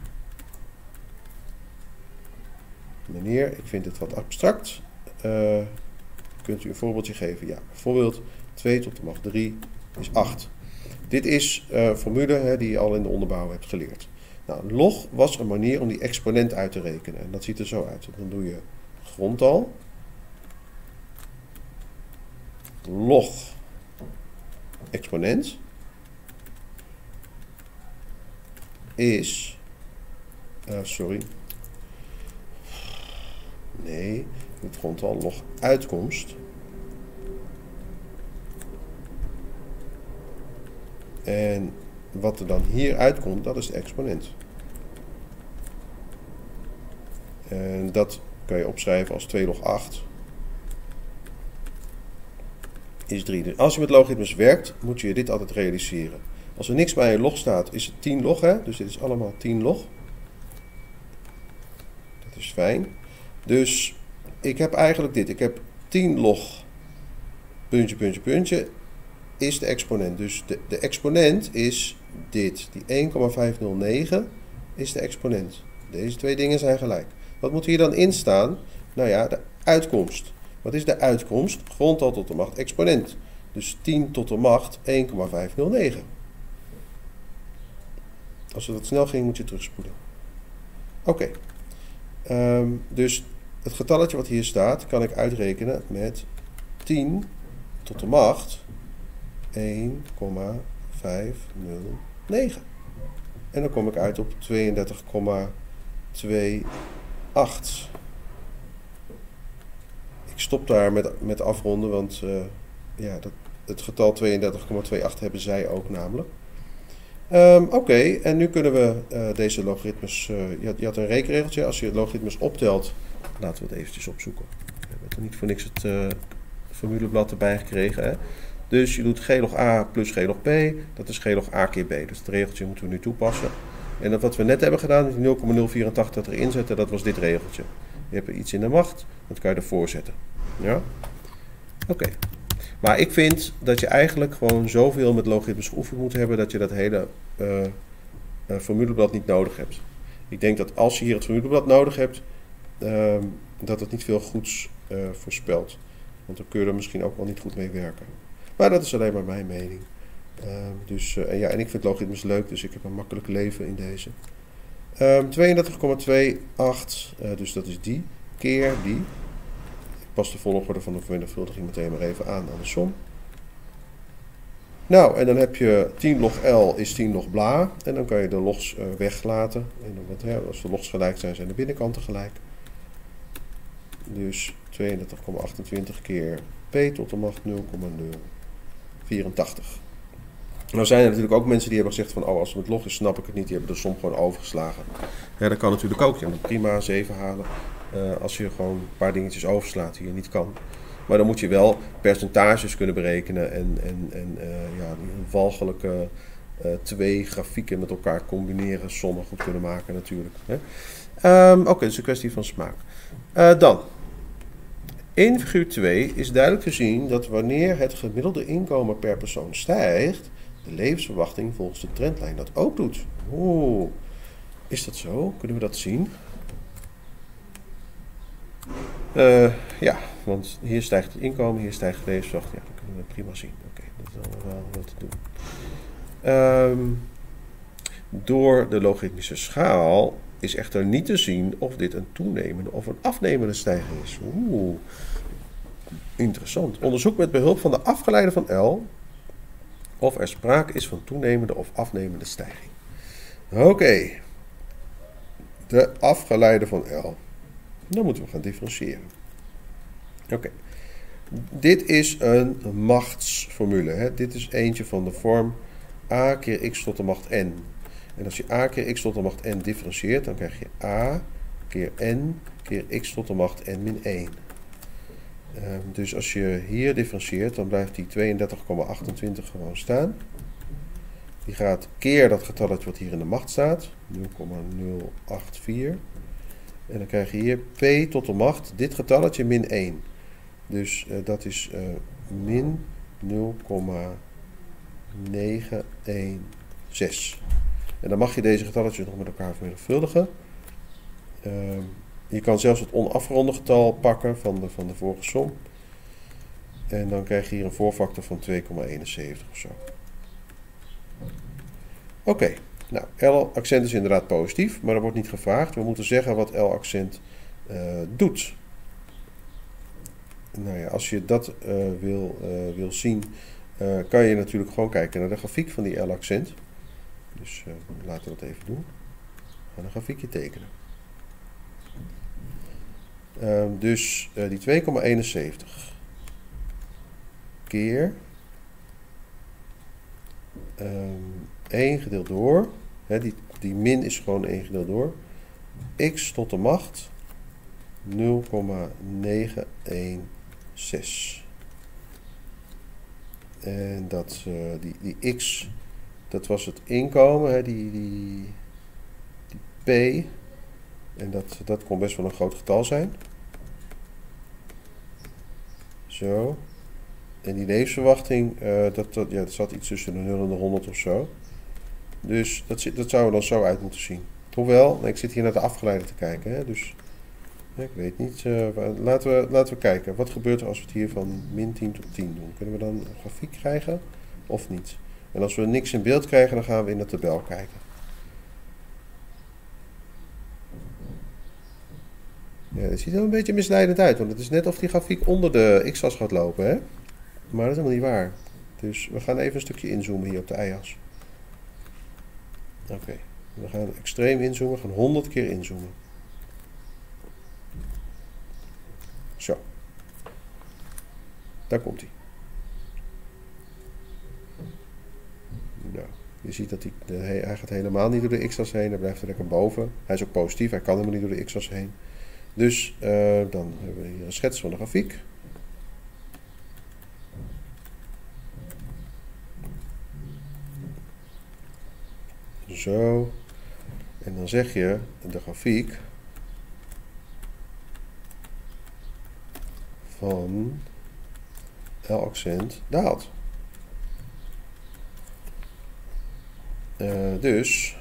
Meneer, ik vind het wat abstract. Kunt u een voorbeeldje geven? Ja, bijvoorbeeld 2 tot de macht 3 is 8. Dit is formule die je al in de onderbouw hebt geleerd. Nou, log was een manier om die exponent uit te rekenen. En dat ziet er zo uit. Dan doe je grondtal. Log exponent is, het grondtal log uitkomst. En wat er dan hier uitkomt, dat is de exponent. En dat kan je opschrijven als 2 log 8. Is 3. Dus als je met logaritmes werkt, moet je dit altijd realiseren. Als er niks bij een log staat, is het 10 log. Hè? Dus dit is allemaal 10 log. Dat is fijn. Dus ik heb eigenlijk dit. Ik heb 10 log puntje, puntje, puntje. is de exponent. Dus de exponent is dit. Die 1,509 is de exponent. Deze twee dingen zijn gelijk. Wat moet hier dan in staan? Nou ja, de uitkomst. Wat is de uitkomst? Grondtal tot de macht exponent. Dus 10 tot de macht 1,509. Als het wat snel ging, moet je terugspoelen. Oké. Dus het getalletje wat hier staat, kan ik uitrekenen met 10 tot de macht 1,509. En dan kom ik uit op 32,28. Ik stop daar met afronden, want het getal 32,28 hebben zij ook namelijk. Oké, en nu kunnen we deze logaritmes... je had een rekenregeltje. Als je logaritmes optelt... Laten we het eventjes opzoeken. We hebben er niet voor niks het formuleblad erbij gekregen. Hè? Dus je doet g log a plus g log b. Dat is g log a keer b. Dus het regeltje moeten we nu toepassen. En dat wat we net hebben gedaan, die 0,084 erin zetten, dat was dit regeltje. Je hebt er iets in de macht, dat kan je ervoor zetten. Ja? Oké. Maar ik vind dat je eigenlijk gewoon zoveel met logaritmes geoefend moet hebben, dat je dat hele formuleblad niet nodig hebt. Ik denk dat als je hier het formuleblad nodig hebt, dat het niet veel goeds voorspelt. Want dan kun je er misschien ook wel niet goed mee werken. Maar dat is alleen maar mijn mening. En ik vind logaritmes leuk, dus ik heb een makkelijk leven in deze. 32,28, dus dat is die, keer die. Ik pas de volgorde van de vermenigvuldiging meteen maar even aan de som. Nou, en dan heb je 10 log L is 10 log bla. En dan kan je de logs weglaten. En dan, als de logs gelijk zijn, zijn de binnenkanten gelijk. Dus 32,28 keer p tot de macht 0,084. Nou zijn er natuurlijk ook mensen die hebben gezegd van, als het met log is, snap ik het niet. Die hebben de som gewoon overgeslagen. Ja, dat kan natuurlijk ook. Je kan prima 7 halen als je gewoon een paar dingetjes overslaat die je niet kan. Maar dan moet je wel percentages kunnen berekenen en die walgelijke twee grafieken met elkaar combineren, sommen goed kunnen maken natuurlijk. Oké, dus een kwestie van smaak. Dan, in figuur 2 is duidelijk te zien dat wanneer het gemiddelde inkomen per persoon stijgt, de levensverwachting volgens de trendlijn dat ook doet. Oeh, is dat zo? Kunnen we dat zien? Ja, want hier stijgt het inkomen, hier stijgt de levensverwachting. Ja, dat kunnen we prima zien. Oké, dat is allemaal wel wat te doen. Door de logaritmische schaal is echter niet te zien of dit een toenemende of een afnemende stijging is. Oeh, interessant. Onderzoek met behulp van de afgeleide van L of er sprake is van toenemende of afnemende stijging. Oké, de afgeleide van L. Dan moeten we gaan differentiëren. Oké. Dit is een machtsformule. Hè? Dit is eentje van de vorm a keer x tot de macht n. En als je a keer x tot de macht n differentieert, dan krijg je a keer n keer x tot de macht n min 1. Dus als je hier differentieert, dan blijft die 32,28 gewoon staan. Die gaat keer dat getalletje wat hier in de macht staat, 0,084. En dan krijg je hier p tot de macht, dit getalletje min 1. Dus dat is min 0,916. En dan mag je deze getalletjes nog met elkaar vermenigvuldigen. Je kan zelfs het onafgeronde getal pakken van de vorige som. En dan krijg je hier een voorfactor van 2,71 of zo. Oké. Nou, L-accent is inderdaad positief, maar dat wordt niet gevraagd. We moeten zeggen wat L-accent doet. Nou ja, als je dat wil zien, kan je natuurlijk gewoon kijken naar de grafiek van die L-accent. Dus laten we dat even doen. We gaan een grafiekje tekenen. Dus die 2,71 keer 1 gedeeld door, die min is gewoon 1 gedeeld door, x tot de macht 0,916. En dat, die x, dat was het inkomen, die p, en dat kon best wel een groot getal zijn. Zo. En die levensverwachting, dat zat iets tussen de 0 en de 100 of zo. Dus dat zou er dan zo uit moeten zien. Hoewel, ik zit hier naar de afgeleide te kijken. Hè, dus ik weet niet. Laten we kijken. Wat gebeurt er als we het hier van min 10 tot 10 doen? Kunnen we dan een grafiek krijgen of niet? En als we niks in beeld krijgen, dan gaan we in de tabel kijken. Ja, het ziet er een beetje misleidend uit. Want het is net of die grafiek onder de x-as gaat lopen. Hè? Maar dat is helemaal niet waar. Dus we gaan even een stukje inzoomen hier op de y-as. Oké. We gaan extreem inzoomen. We gaan 100 keer inzoomen. Zo. Daar komt hij. Nou, je ziet dat hij gaat helemaal niet door de x-as heen. Hij blijft er lekker boven. Hij is ook positief. Hij kan helemaal niet door de x-as heen. Dus dan hebben we hier een schets van de grafiek. Zo. En dan zeg je de grafiek van L-accent daalt. Dus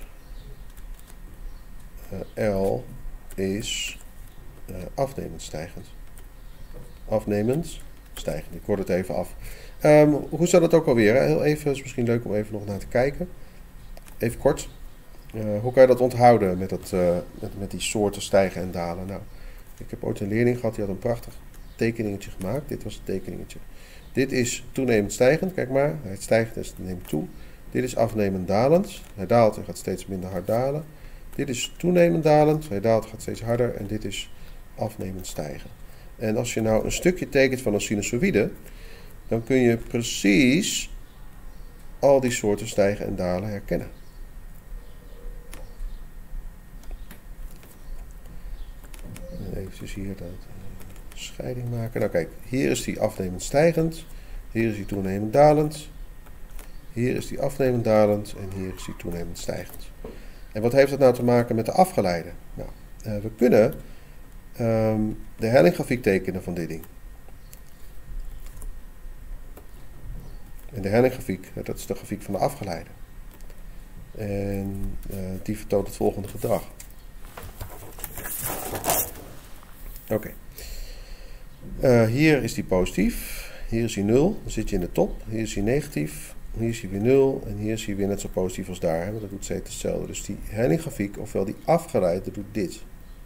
L is afnemend stijgend. Afnemend stijgend. Ik word het even af. Hoe staat het ook alweer? Hè? Heel even, is misschien leuk om even nog naar te kijken. Even kort. Hoe kan je dat onthouden met die soorten stijgen en dalen? Nou, ik heb ooit een leerling gehad die had een prachtig tekeningetje gemaakt. Dit was het tekeningetje. Dit is toenemend stijgend. Kijk maar, hij stijgt dus neemt toe. Dit is afnemend dalend. Hij daalt en gaat steeds minder hard dalen. Dit is toenemend dalend. Hij daalt en gaat steeds harder. En dit is afnemend stijgen. En als je nou een stukje tekent van een sinusoïde, dan kun je precies al die soorten stijgen en dalen herkennen. Even hier dat scheiding maken. Nou kijk, hier is die afnemend stijgend. Hier is die toenemend dalend. Hier is die afnemend dalend. En hier is die toenemend stijgend. En wat heeft dat nou te maken met de afgeleide? Nou, we kunnen de hellinggrafiek tekenen van dit ding. En de hellinggrafiek, dat is de grafiek van de afgeleide. En die vertoont het volgende gedrag. Oké. Hier is die positief. Hier is hij 0. Dan zit je in de top. Hier is hij negatief. Hier is hij weer 0. En hier is hij weer net zo positief als daar. Want dat doet steeds hetzelfde. Dus die hellinggrafiek, ofwel die afgeleide, doet dit.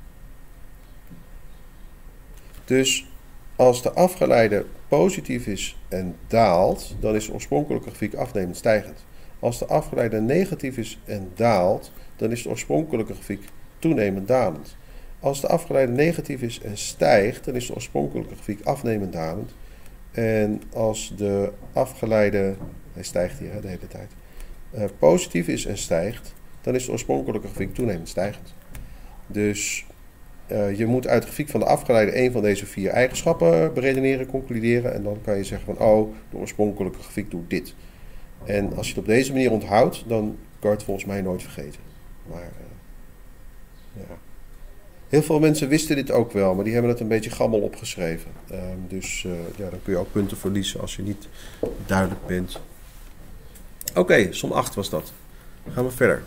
Dus als de afgeleide positief is en daalt, dan is de oorspronkelijke grafiek afnemend stijgend. Als de afgeleide negatief is en daalt, dan is de oorspronkelijke grafiek toenemend dalend. Als de afgeleide negatief is en stijgt, dan is de oorspronkelijke grafiek afnemend dalend. En als de afgeleide, hij stijgt hier de hele tijd, positief is en stijgt, dan is de oorspronkelijke grafiek toenemend stijgend. Dus je moet uit de grafiek van de afgeleide een van deze 4 eigenschappen beredeneren, concluderen. En dan kan je zeggen van, oh, de oorspronkelijke grafiek doet dit. En als je het op deze manier onthoudt, dan kan je het volgens mij nooit vergeten. Maar ja. Heel veel mensen wisten dit ook wel, maar die hebben het een beetje gammel opgeschreven. Dus dan kun je ook punten verliezen als je niet duidelijk bent. Oké, som 8 was dat. Dan gaan we verder.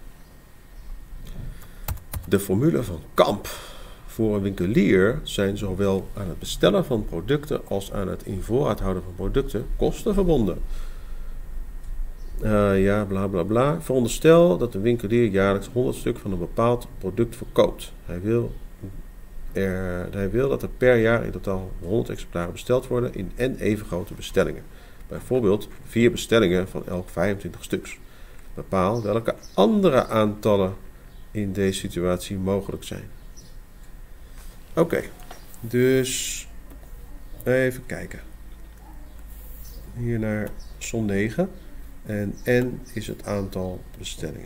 De formule van Kamp voor een winkelier zijn zowel aan het bestellen van producten als aan het in voorraad houden van producten kosten verbonden. Ja, bla bla bla. Veronderstel dat de winkelier jaarlijks 100 stuk van een bepaald product verkoopt. Hij wil dat er per jaar in totaal 100 exemplaren besteld worden in n even grote bestellingen. Bijvoorbeeld 4 bestellingen van elk 25 stuks. Bepaal welke andere aantallen in deze situatie mogelijk zijn. Oké, dus even kijken. Hier naar som 9. En n is het aantal bestellingen.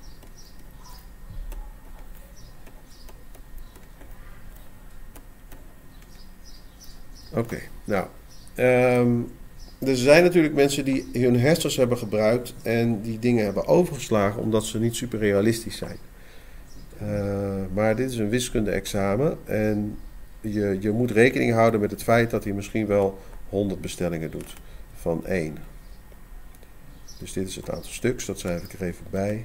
Oké, nou. Er zijn natuurlijk mensen die hun hersens hebben gebruikt en die dingen hebben overgeslagen omdat ze niet super realistisch zijn. Maar dit is een wiskunde-examen en je moet rekening houden met het feit dat hier misschien wel 100 bestellingen doet van 1. Dus dit is het aantal stuks, dat schrijf ik er even bij.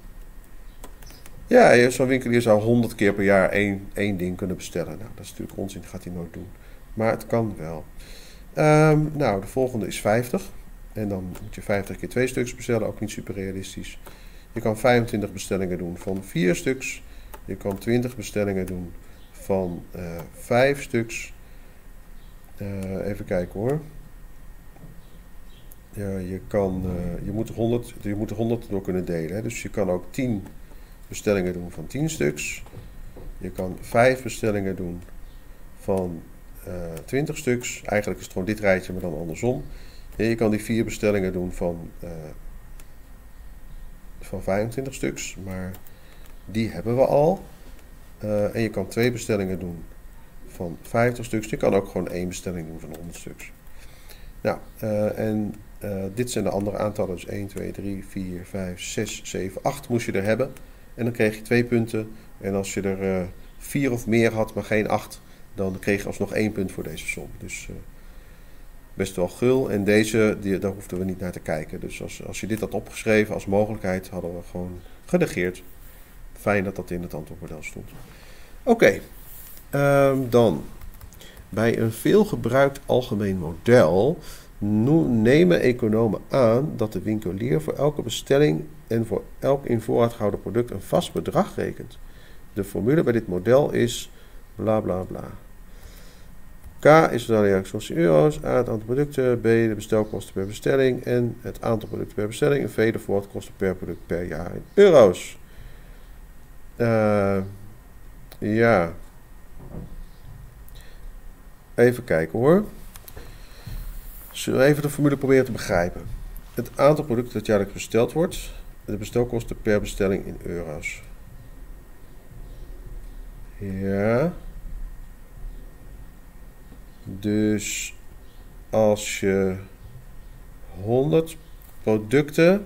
Ja, zo'n winkelier zou 100 keer per jaar één ding kunnen bestellen. Nou, dat is natuurlijk onzin, dat gaat hij nooit doen. Maar het kan wel. Nou, de volgende is 50. En dan moet je 50 keer 2 stuks bestellen, ook niet super realistisch. Je kan 25 bestellingen doen van 4 stuks. Je kan 20 bestellingen doen van 5 stuks. Even kijken hoor. Ja, je moet er 100 door kunnen delen. Hè? Dus je kan ook 10 bestellingen doen van 10 stuks. Je kan 5 bestellingen doen van 20 stuks. Eigenlijk is het gewoon dit rijtje, maar dan andersom. En je kan die 4 bestellingen doen van 25 stuks. Maar die hebben we al. En je kan 2 bestellingen doen van 50 stuks. Je kan ook gewoon 1 bestelling doen van 100 stuks. Nou, dit zijn de andere aantallen. Dus 1, 2, 3, 4, 5, 6, 7, 8 moest je er hebben. En dan kreeg je 2 punten. En als je er 4 of meer had, maar geen 8, dan kreeg je alsnog 1 punt voor deze som. Dus best wel gul. En daar hoefden we niet naar te kijken. Dus als je dit had opgeschreven als mogelijkheid, hadden we gewoon genegeerd. Fijn dat dat in het antwoordmodel stond. Oké. Dan. Bij een veelgebruikt algemeen model nemen economen aan dat de winkelier voor elke bestelling en voor elk in voorraad gehouden product een vast bedrag rekent. De formule bij dit model is bla bla bla. K is de reactie euro's, A het aantal producten, B de bestelkosten per bestelling en het aantal producten per bestelling en V de voorraadkosten per product per jaar in euro's. Ja. Even kijken hoor. Zullen we even de formule proberen te begrijpen. Het aantal producten dat jaarlijks besteld wordt. De bestelkosten per bestelling in euro's. Ja. Dus als je 100 producten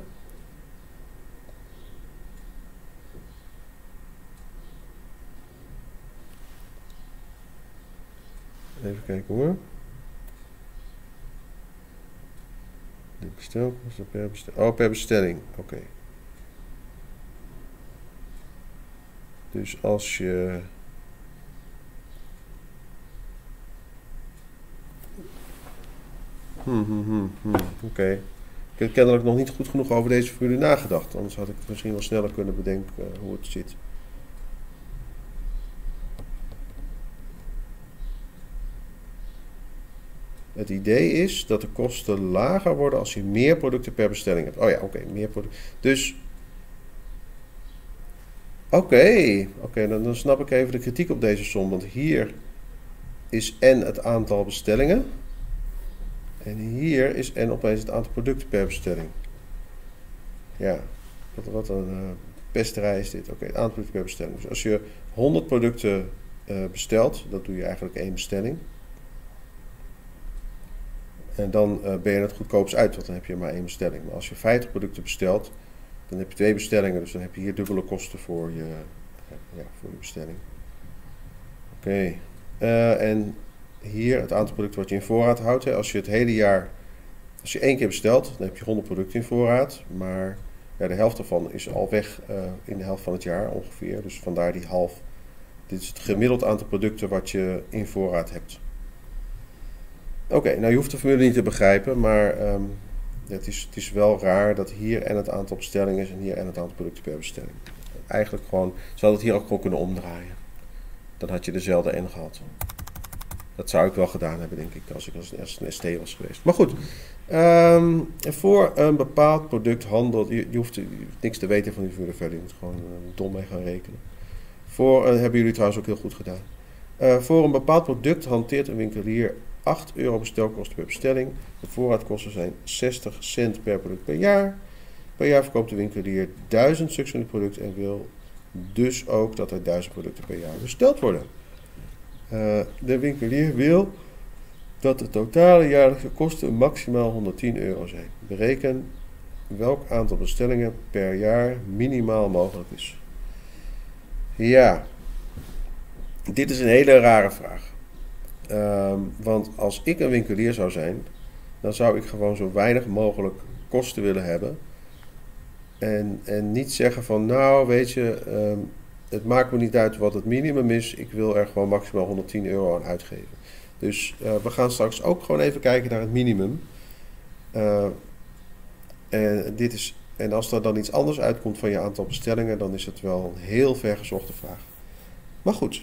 even kijken hoor. De bestelkosten per bestelling. Oh, per bestelling. Oké. Dus als je Oké. Ik heb kennelijk nog niet goed genoeg over deze formule nagedacht. Anders had ik misschien wel sneller kunnen bedenken hoe het zit. Het idee is dat de kosten lager worden als je meer producten per bestelling hebt. Oh ja, oké, meer producten. Dus, oké, dan snap ik even de kritiek op deze som. Want hier is n het aantal bestellingen. En hier is n opeens het aantal producten per bestelling. Ja, wat een pesterij is dit. Oké, het aantal producten per bestelling. Dus als je 100 producten bestelt, dat doe je eigenlijk 1 bestelling. En dan ben je het goedkoopst uit, want dan heb je maar 1 bestelling. Maar als je 50 producten bestelt, dan heb je 2 bestellingen. Dus dan heb je hier dubbele kosten voor je bestelling. Oké. En hier het aantal producten wat je in voorraad houdt. Hè. Als je het hele jaar, als je 1 keer bestelt, dan heb je 100 producten in voorraad. Maar ja, de helft daarvan is al weg in de helft van het jaar ongeveer. Dus vandaar die half. Dit is het gemiddeld aantal producten wat je in voorraad hebt. Oké, nou je hoeft de formule niet te begrijpen, maar het is wel raar dat hier en het aantal bestellingen is en hier en het aantal producten per bestelling. Eigenlijk gewoon, ze hadden het hier ook gewoon kunnen omdraaien. Dan had je dezelfde n gehad. Dat zou ik wel gedaan hebben, denk ik, als ik als een ST was geweest. Maar goed, voor een bepaald product handelt, je hoeft niks te weten van die formule verder, je moet gewoon dom mee gaan rekenen. Hebben jullie trouwens ook heel goed gedaan. Voor een bepaald product hanteert een winkelier 8 euro bestelkosten per bestelling. De voorraadkosten zijn 60 cent per product per jaar. Per jaar verkoopt de winkelier 1000 stuks van dit product en wil dus ook dat er 1000 producten per jaar besteld worden. De winkelier wil dat de totale jaarlijkse kosten maximaal 110 euro zijn. Bereken welk aantal bestellingen per jaar minimaal mogelijk is. Ja, dit is een hele rare vraag. Want als ik een winkelier zou zijn, dan zou ik gewoon zo weinig mogelijk kosten willen hebben. En niet zeggen van, nou weet je, het maakt me niet uit wat het minimum is. Ik wil er gewoon maximaal 110 euro aan uitgeven. Dus we gaan straks ook gewoon even kijken naar het minimum. En als er dan iets anders uitkomt van je aantal bestellingen, dan is het wel een heel vergezochte vraag. Maar goed,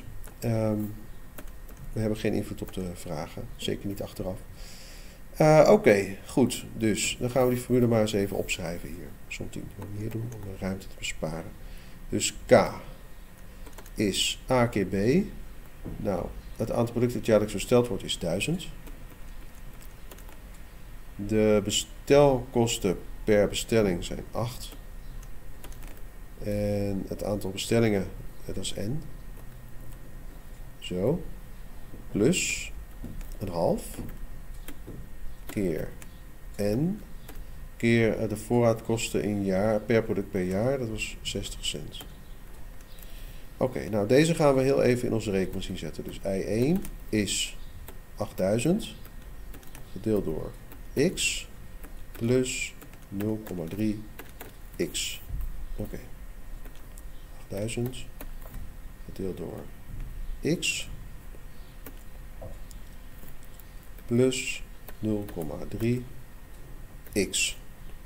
we hebben geen invloed op de vragen. Zeker niet achteraf. Oké, goed. Dus dan gaan we die formule maar eens even opschrijven hier. Som 10 gaan we hier doen om de ruimte te besparen. Dus K is A keer B. Nou, het aantal producten dat jaarlijks besteld wordt is 1000. De bestelkosten per bestelling zijn 8. En het aantal bestellingen, dat is N. Zo. Plus een half. Keer N. Keer de voorraadkosten in jaar, per product per jaar. Dat was 60 cent. Oké, nou deze gaan we heel even in onze rekenmachine zetten. Dus I1 is 8000. Gedeeld door x plus 0,3x. Oké. 8000 gedeeld door x plus 0,3x.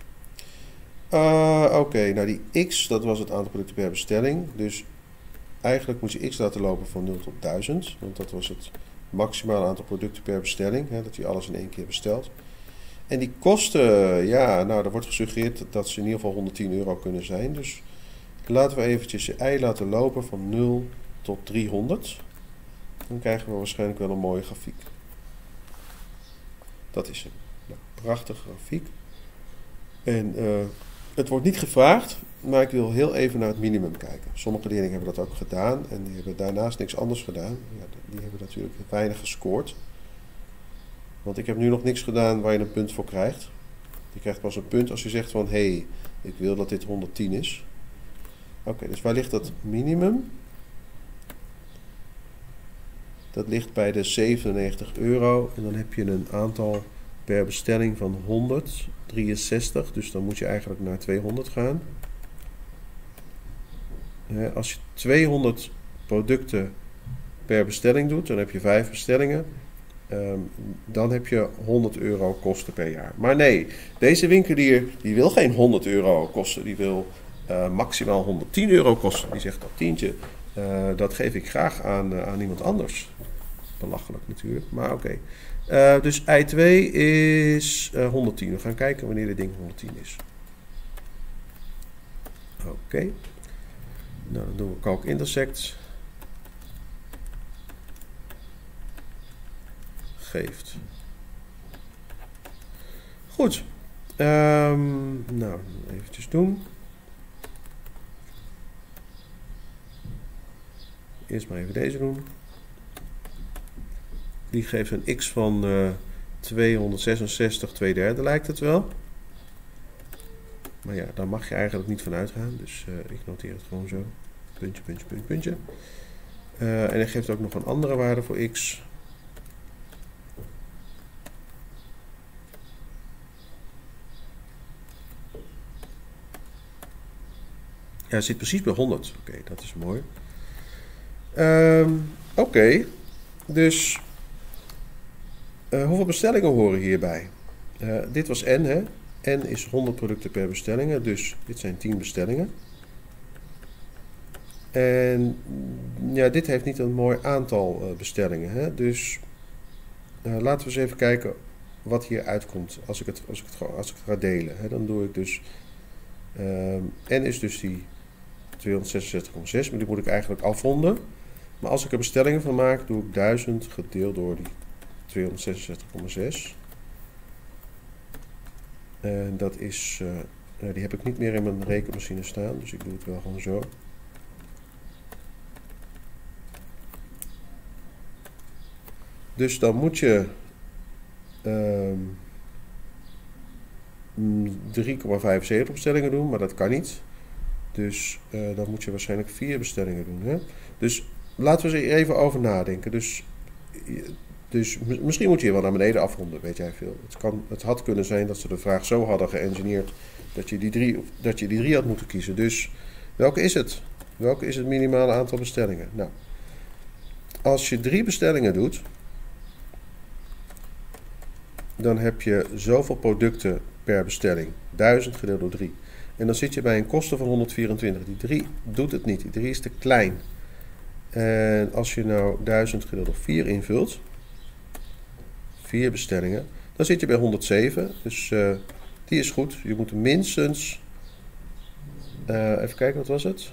Oké, nou die x, dat was het aantal producten per bestelling. Dus eigenlijk moet je x laten lopen van 0 tot 1000. Want dat was het maximale aantal producten per bestelling. Hè, dat je alles in één keer bestelt. En die kosten, ja, nou, er wordt gesuggereerd dat ze in ieder geval 110 euro kunnen zijn. Dus laten we eventjes je y laten lopen van 0 tot 300. Dan krijgen we waarschijnlijk wel een mooie grafiek. Dat is hem. Nou, prachtige grafiek. En het wordt niet gevraagd, maar ik wil heel even naar het minimum kijken. Sommige leerlingen hebben dat ook gedaan en die hebben daarnaast niks anders gedaan. Ja, die hebben natuurlijk weinig gescoord. Want ik heb nu nog niks gedaan waar je een punt voor krijgt. Je krijgt pas een punt als je zegt van, hé, ik wil dat dit 110 is. Oké, dus waar ligt dat minimum? Dat ligt bij de 97 euro. En dan heb je een aantal per bestelling van 163. Dus dan moet je eigenlijk naar 200 gaan. Als je 200 producten per bestelling doet, dan heb je 5 bestellingen. Dan heb je 100 euro kosten per jaar. Maar nee, deze winkelier die wil geen 100 euro kosten. Die wil maximaal 110 euro kosten. Die zegt dat tientje, dat geef ik graag aan iemand anders. Belachelijk natuurlijk, maar oké. Dus I2 is 110. We gaan kijken wanneer dit ding 110 is. Oké. Nou, dan doen we calc intersect. Geeft. Goed. Nou, eventjes doen. Eerst maar even deze doen. Die geeft een x van 266 2/3 lijkt het wel. Maar ja, daar mag je eigenlijk niet van uitgaan. Dus ik noteer het gewoon zo. Puntje, puntje, puntje, puntje. En hij geeft ook nog een andere waarde voor x. Ja, het zit precies bij 100. Oké, dat is mooi. Oké, dus hoeveel bestellingen horen hierbij? Dit was N, hè? N is 100 producten per bestellingen, dus dit zijn 10 bestellingen. En ja, dit heeft niet een mooi aantal bestellingen, hè? Dus laten we eens even kijken wat hier uitkomt als ik het ga delen. Hè? Dan doe ik dus, N is dus die 266,6, maar die moet ik eigenlijk afronden. Maar als ik er bestellingen van maak, doe ik 1000 gedeeld door die 266,6. En dat is, die heb ik niet meer in mijn rekenmachine staan, dus ik doe het wel gewoon zo. Dus dan moet je 3,75 bestellingen doen, maar dat kan niet. Dus dan moet je waarschijnlijk 4 bestellingen doen. Hè? Dus laten we er even over nadenken. Dus Dus misschien moet je wel naar beneden afronden, weet jij veel. Het had kunnen zijn dat ze de vraag zo hadden geëngineerd dat je die drie had moeten kiezen. Dus welke is het? Welke is het minimale aantal bestellingen? Nou, als je 3 bestellingen doet, dan heb je zoveel producten per bestelling. 1000 gedeeld door 3. En dan zit je bij een kosten van 124. Die 3 doet het niet. Die 3 is te klein. En als je nou 1000 gedeeld door 4 invult, 4 bestellingen, dan zit je bij 107. Dus die is goed. Je moet minstens, even kijken, wat was het?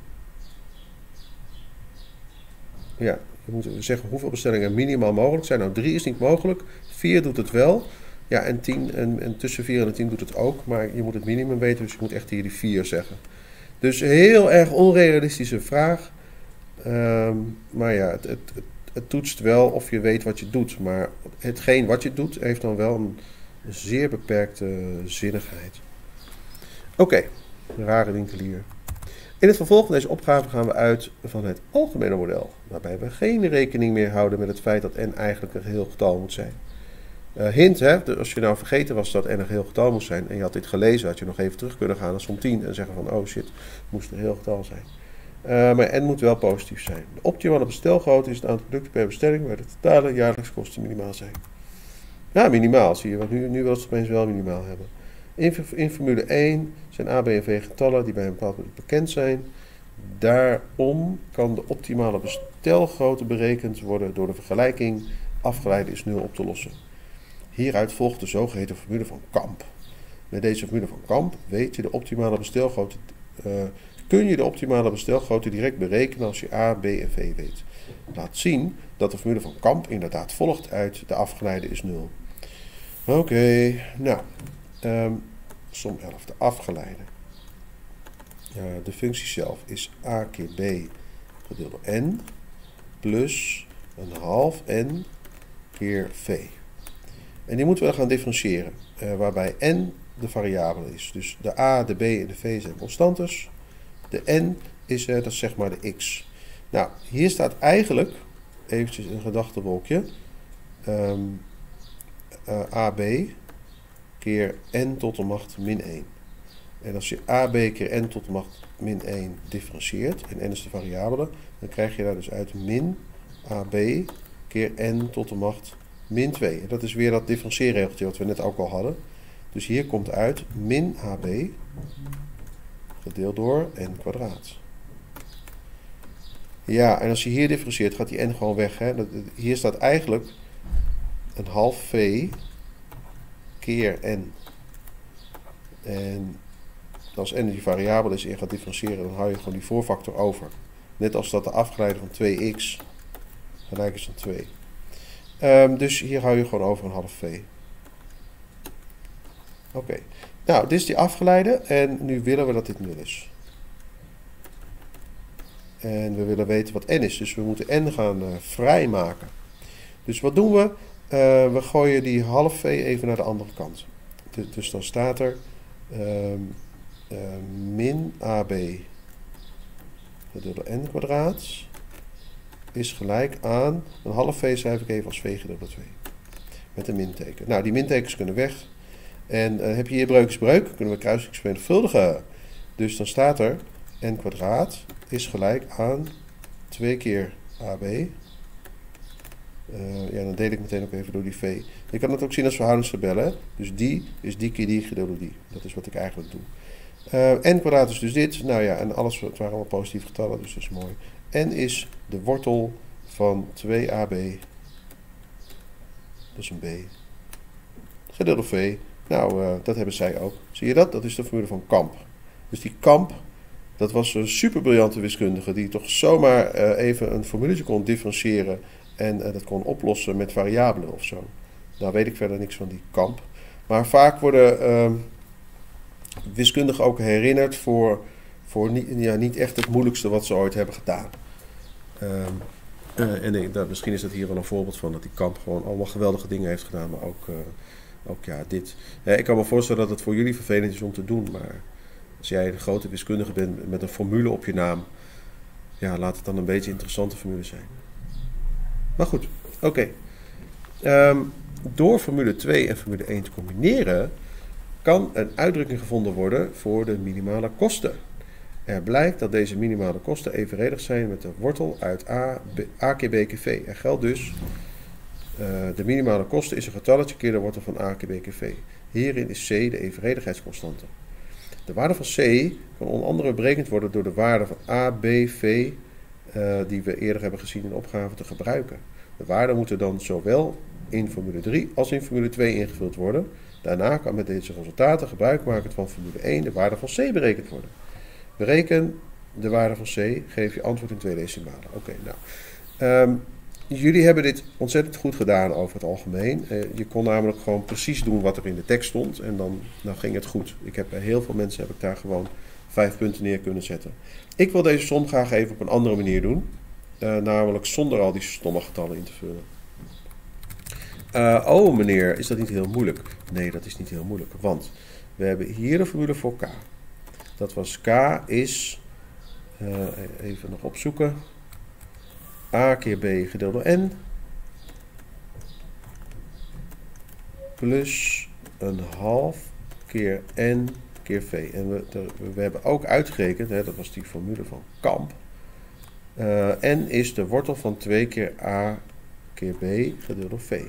Ja, je moet zeggen hoeveel bestellingen minimaal mogelijk zijn. Nou, 3 is niet mogelijk. 4 doet het wel. Ja, en 10 en tussen 4 en 10 doet het ook. Maar je moet het minimum weten, dus je moet echt hier die 4 zeggen. Dus heel erg onrealistische vraag. Maar ja, het toetst wel of je weet wat je doet. Maar hetgeen wat je doet, heeft dan wel een zeer beperkte zinnigheid. Oké, rare winkelier. In het vervolg van deze opgave gaan we uit van het algemene model, waarbij we geen rekening meer houden met het feit dat n eigenlijk een geheel getal moet zijn. Hint, hè, als je nou vergeten was dat n een geheel getal moest zijn en je had dit gelezen, had je nog even terug kunnen gaan naar som 10 en zeggen van, oh shit, het moest een heel getal zijn. Maar n moet wel positief zijn. De optimale bestelgrootte is het aantal producten per bestelling waar de totale jaarlijkse kosten minimaal zijn. Ja, minimaal zie je, want nu wil het opeens wel minimaal hebben. In formule 1 zijn A, B en V getallen die bij een bepaald product bekend zijn. Daarom kan de optimale bestelgrootte berekend worden door de vergelijking afgeleide is 0 op te lossen. Hieruit volgt de zogeheten formule van Kamp. Met deze formule van Kamp weet je de optimale bestelgrootte, kun je de optimale bestelgrootte direct berekenen als je A, B en V weet. Laat zien dat de formule van Kamp inderdaad volgt uit de afgeleide is 0. Oké, nou, som 11, de afgeleide. De functie zelf is a keer b gedeeld door n plus een half n keer v. En die moeten we gaan differentiëren, waarbij n de variabele is. Dus de a, de b en de v zijn constantes. De n is, dat is zeg maar de x. Nou, hier staat eigenlijk, eventjes een gedachtenwolkje, ab keer n tot de macht min 1. En als je ab keer n tot de macht min 1 differentieert, en n is de variabele, dan krijg je daar dus uit min ab keer n tot de macht min 2. En dat is weer dat differentieerregeltje wat we net ook al hadden. Dus hier komt uit min ab gedeeld door n kwadraat. Ja, en als je hier differentieert, gaat die n gewoon weg. Hè? Hier staat eigenlijk een half v keer n. En als n die variabele is en je gaat differentiëren, dan hou je gewoon die voorfactor over. Net als dat de afgeleide van 2x gelijk is aan 2. Dus hier hou je gewoon over een half v. Oké. Nou, dit is die afgeleide en nu willen we dat dit 0 is. En we willen weten wat n is, dus we moeten n gaan vrijmaken. Dus wat doen we? We gooien die half v even naar de andere kant. Dus dan staat er min ab gedeeld door n kwadraat is gelijk aan, een half v schrijf ik even als v gedeeld door 2. Met een minteken. Nou, die mintekens kunnen weg. En heb je hier breuk is breuk, kunnen we kruisings vermenigvuldigen. Dus dan staat er n kwadraat is gelijk aan 2 keer ab. Ja, dan deel ik meteen ook even door die v. Je kan het ook zien als verhoudingstabellen. Dus die is die keer die gedeeld door die. Dat is wat ik eigenlijk doe. N kwadraat is dus dit. Nou ja, en alles, het waren allemaal positieve getallen, dus dat is mooi. N is de wortel van 2ab. Dat is een b. Gedeeld door v. Nou, dat hebben zij ook. Zie je dat? Dat is de formule van Kamp. Dus die Kamp, dat was een super briljante wiskundige die toch zomaar even een formuletje kon differentiëren en dat kon oplossen met variabelen of zo. Nou weet ik verder niks van die Kamp. Maar vaak worden wiskundigen ook herinnerd voor niet echt het moeilijkste wat ze ooit hebben gedaan. Misschien is dat hier wel een voorbeeld van, dat die Kamp gewoon allemaal geweldige dingen heeft gedaan, maar ook ja, dit. Ik kan me voorstellen dat het voor jullie vervelend is om te doen, maar als jij een grote wiskundige bent met een formule op je naam, ja, laat het dan een beetje een interessante formule zijn. Maar goed, oké. Door formule 2 en formule 1 te combineren, kan een uitdrukking gevonden worden voor de minimale kosten. Er blijkt dat deze minimale kosten evenredig zijn met de wortel uit a keer b keer v. Er geldt dus, de minimale kosten is een getalletje keer de wortel van a keer b keer v. Hierin is c de evenredigheidsconstante. De waarde van c kan onder andere berekend worden door de waarde van a, b, v, die we eerder hebben gezien in de opgave, te gebruiken. De waarden moeten dan zowel in formule 3 als in formule 2 ingevuld worden. Daarna kan met deze resultaten gebruik maken van formule 1 de waarde van c berekend worden. Bereken de waarde van c, geef je antwoord in 2 decimalen. Oké, nou. Jullie hebben dit ontzettend goed gedaan over het algemeen. Je kon namelijk gewoon precies doen wat er in de tekst stond en dan ging het goed. Bij heel veel mensen heb ik daar gewoon 5 punten neer kunnen zetten. Ik wil deze som graag even op een andere manier doen. Namelijk zonder al die stomme getallen in te vullen. Oh meneer, is dat niet heel moeilijk? Nee, dat is niet heel moeilijk. Want we hebben hier de formule voor k. Dat was k is, even nog opzoeken, a keer b gedeeld door n. Plus een half keer n keer v. En we hebben ook uitgerekend, dat was die formule van Kamp. N is de wortel van 2 keer a keer b gedeeld door v.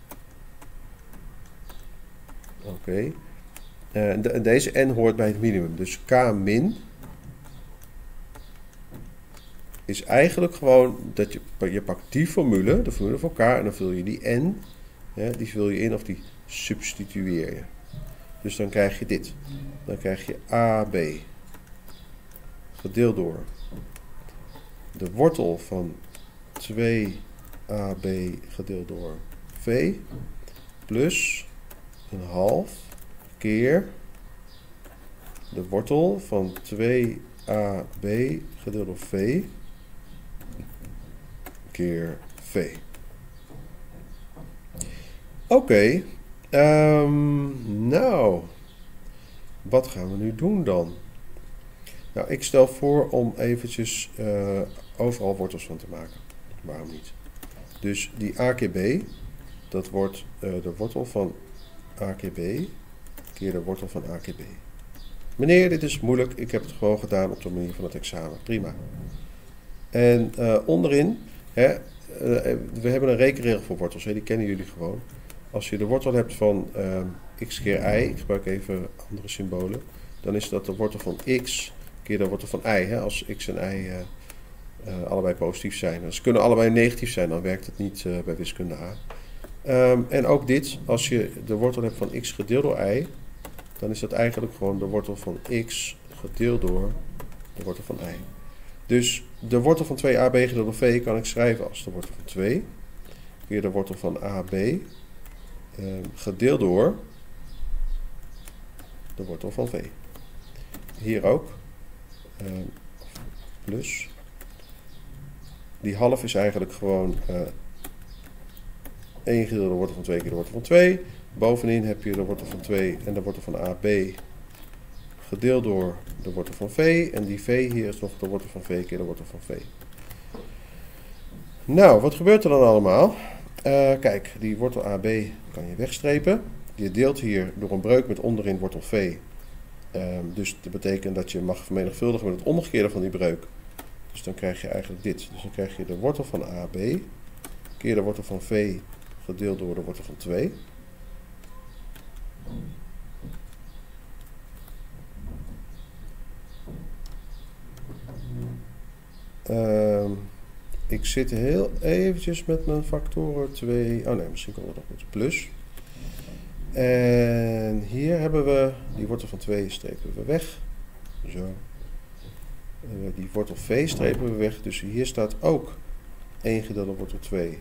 Oké. Deze n hoort bij het minimum. Dus k min is eigenlijk gewoon dat je pakt die formule, de formule van k, en dan vul je die n, die vul je in of die substitueer je. Dus dan krijg je dit. Dan krijg je ab gedeeld door de wortel van 2ab gedeeld door v plus een half keer de wortel van 2ab gedeeld door v keer v. Oké. Nou, wat gaan we nu doen dan? Nou, ik stel voor om eventjes overal wortels van te maken. Waarom niet? Dus die a keer b, dat wordt de wortel van a keer b keer de wortel van a keer b. Meneer, dit is moeilijk. Ik heb het gewoon gedaan op de manier van het examen. Prima. En onderin, we hebben een rekenregel voor wortels. Die kennen jullie gewoon. Als je de wortel hebt van x keer y, ik gebruik even andere symbolen, dan is dat de wortel van x keer de wortel van y. Als x en y allebei positief zijn. Ze kunnen allebei negatief zijn, dan werkt het niet bij wiskunde A. En ook dit, als je de wortel hebt van x gedeeld door y, dan is dat eigenlijk gewoon de wortel van x gedeeld door de wortel van y. Dus de wortel van 2ab gedeeld door v kan ik schrijven als de wortel van 2 keer de wortel van ab gedeeld door de wortel van v. Hier ook. Plus. Die half is eigenlijk gewoon 1 gedeeld door de wortel van 2 keer de wortel van 2. Bovenin heb je de wortel van 2 en de wortel van ab gedeeld door de wortel van v. En die v hier is nog de wortel van v keer de wortel van v. Nou, wat gebeurt er dan allemaal? Kijk, die wortel ab kan je wegstrepen. Je deelt hier door een breuk met onderin wortel v. Dus dat betekent dat je mag vermenigvuldigen met het omgekeerde van die breuk. Dus dan krijg je eigenlijk dit. Dus dan krijg je de wortel van ab keer de wortel van v gedeeld door de wortel van 2. Ik zit heel eventjes met mijn factoren 2. Oh nee, misschien komt het nog met plus. En hier hebben we die wortel van 2 strepen we weg. Zo. Die wortel v strepen we weg. Dus hier staat ook 1 gedeeld door wortel 2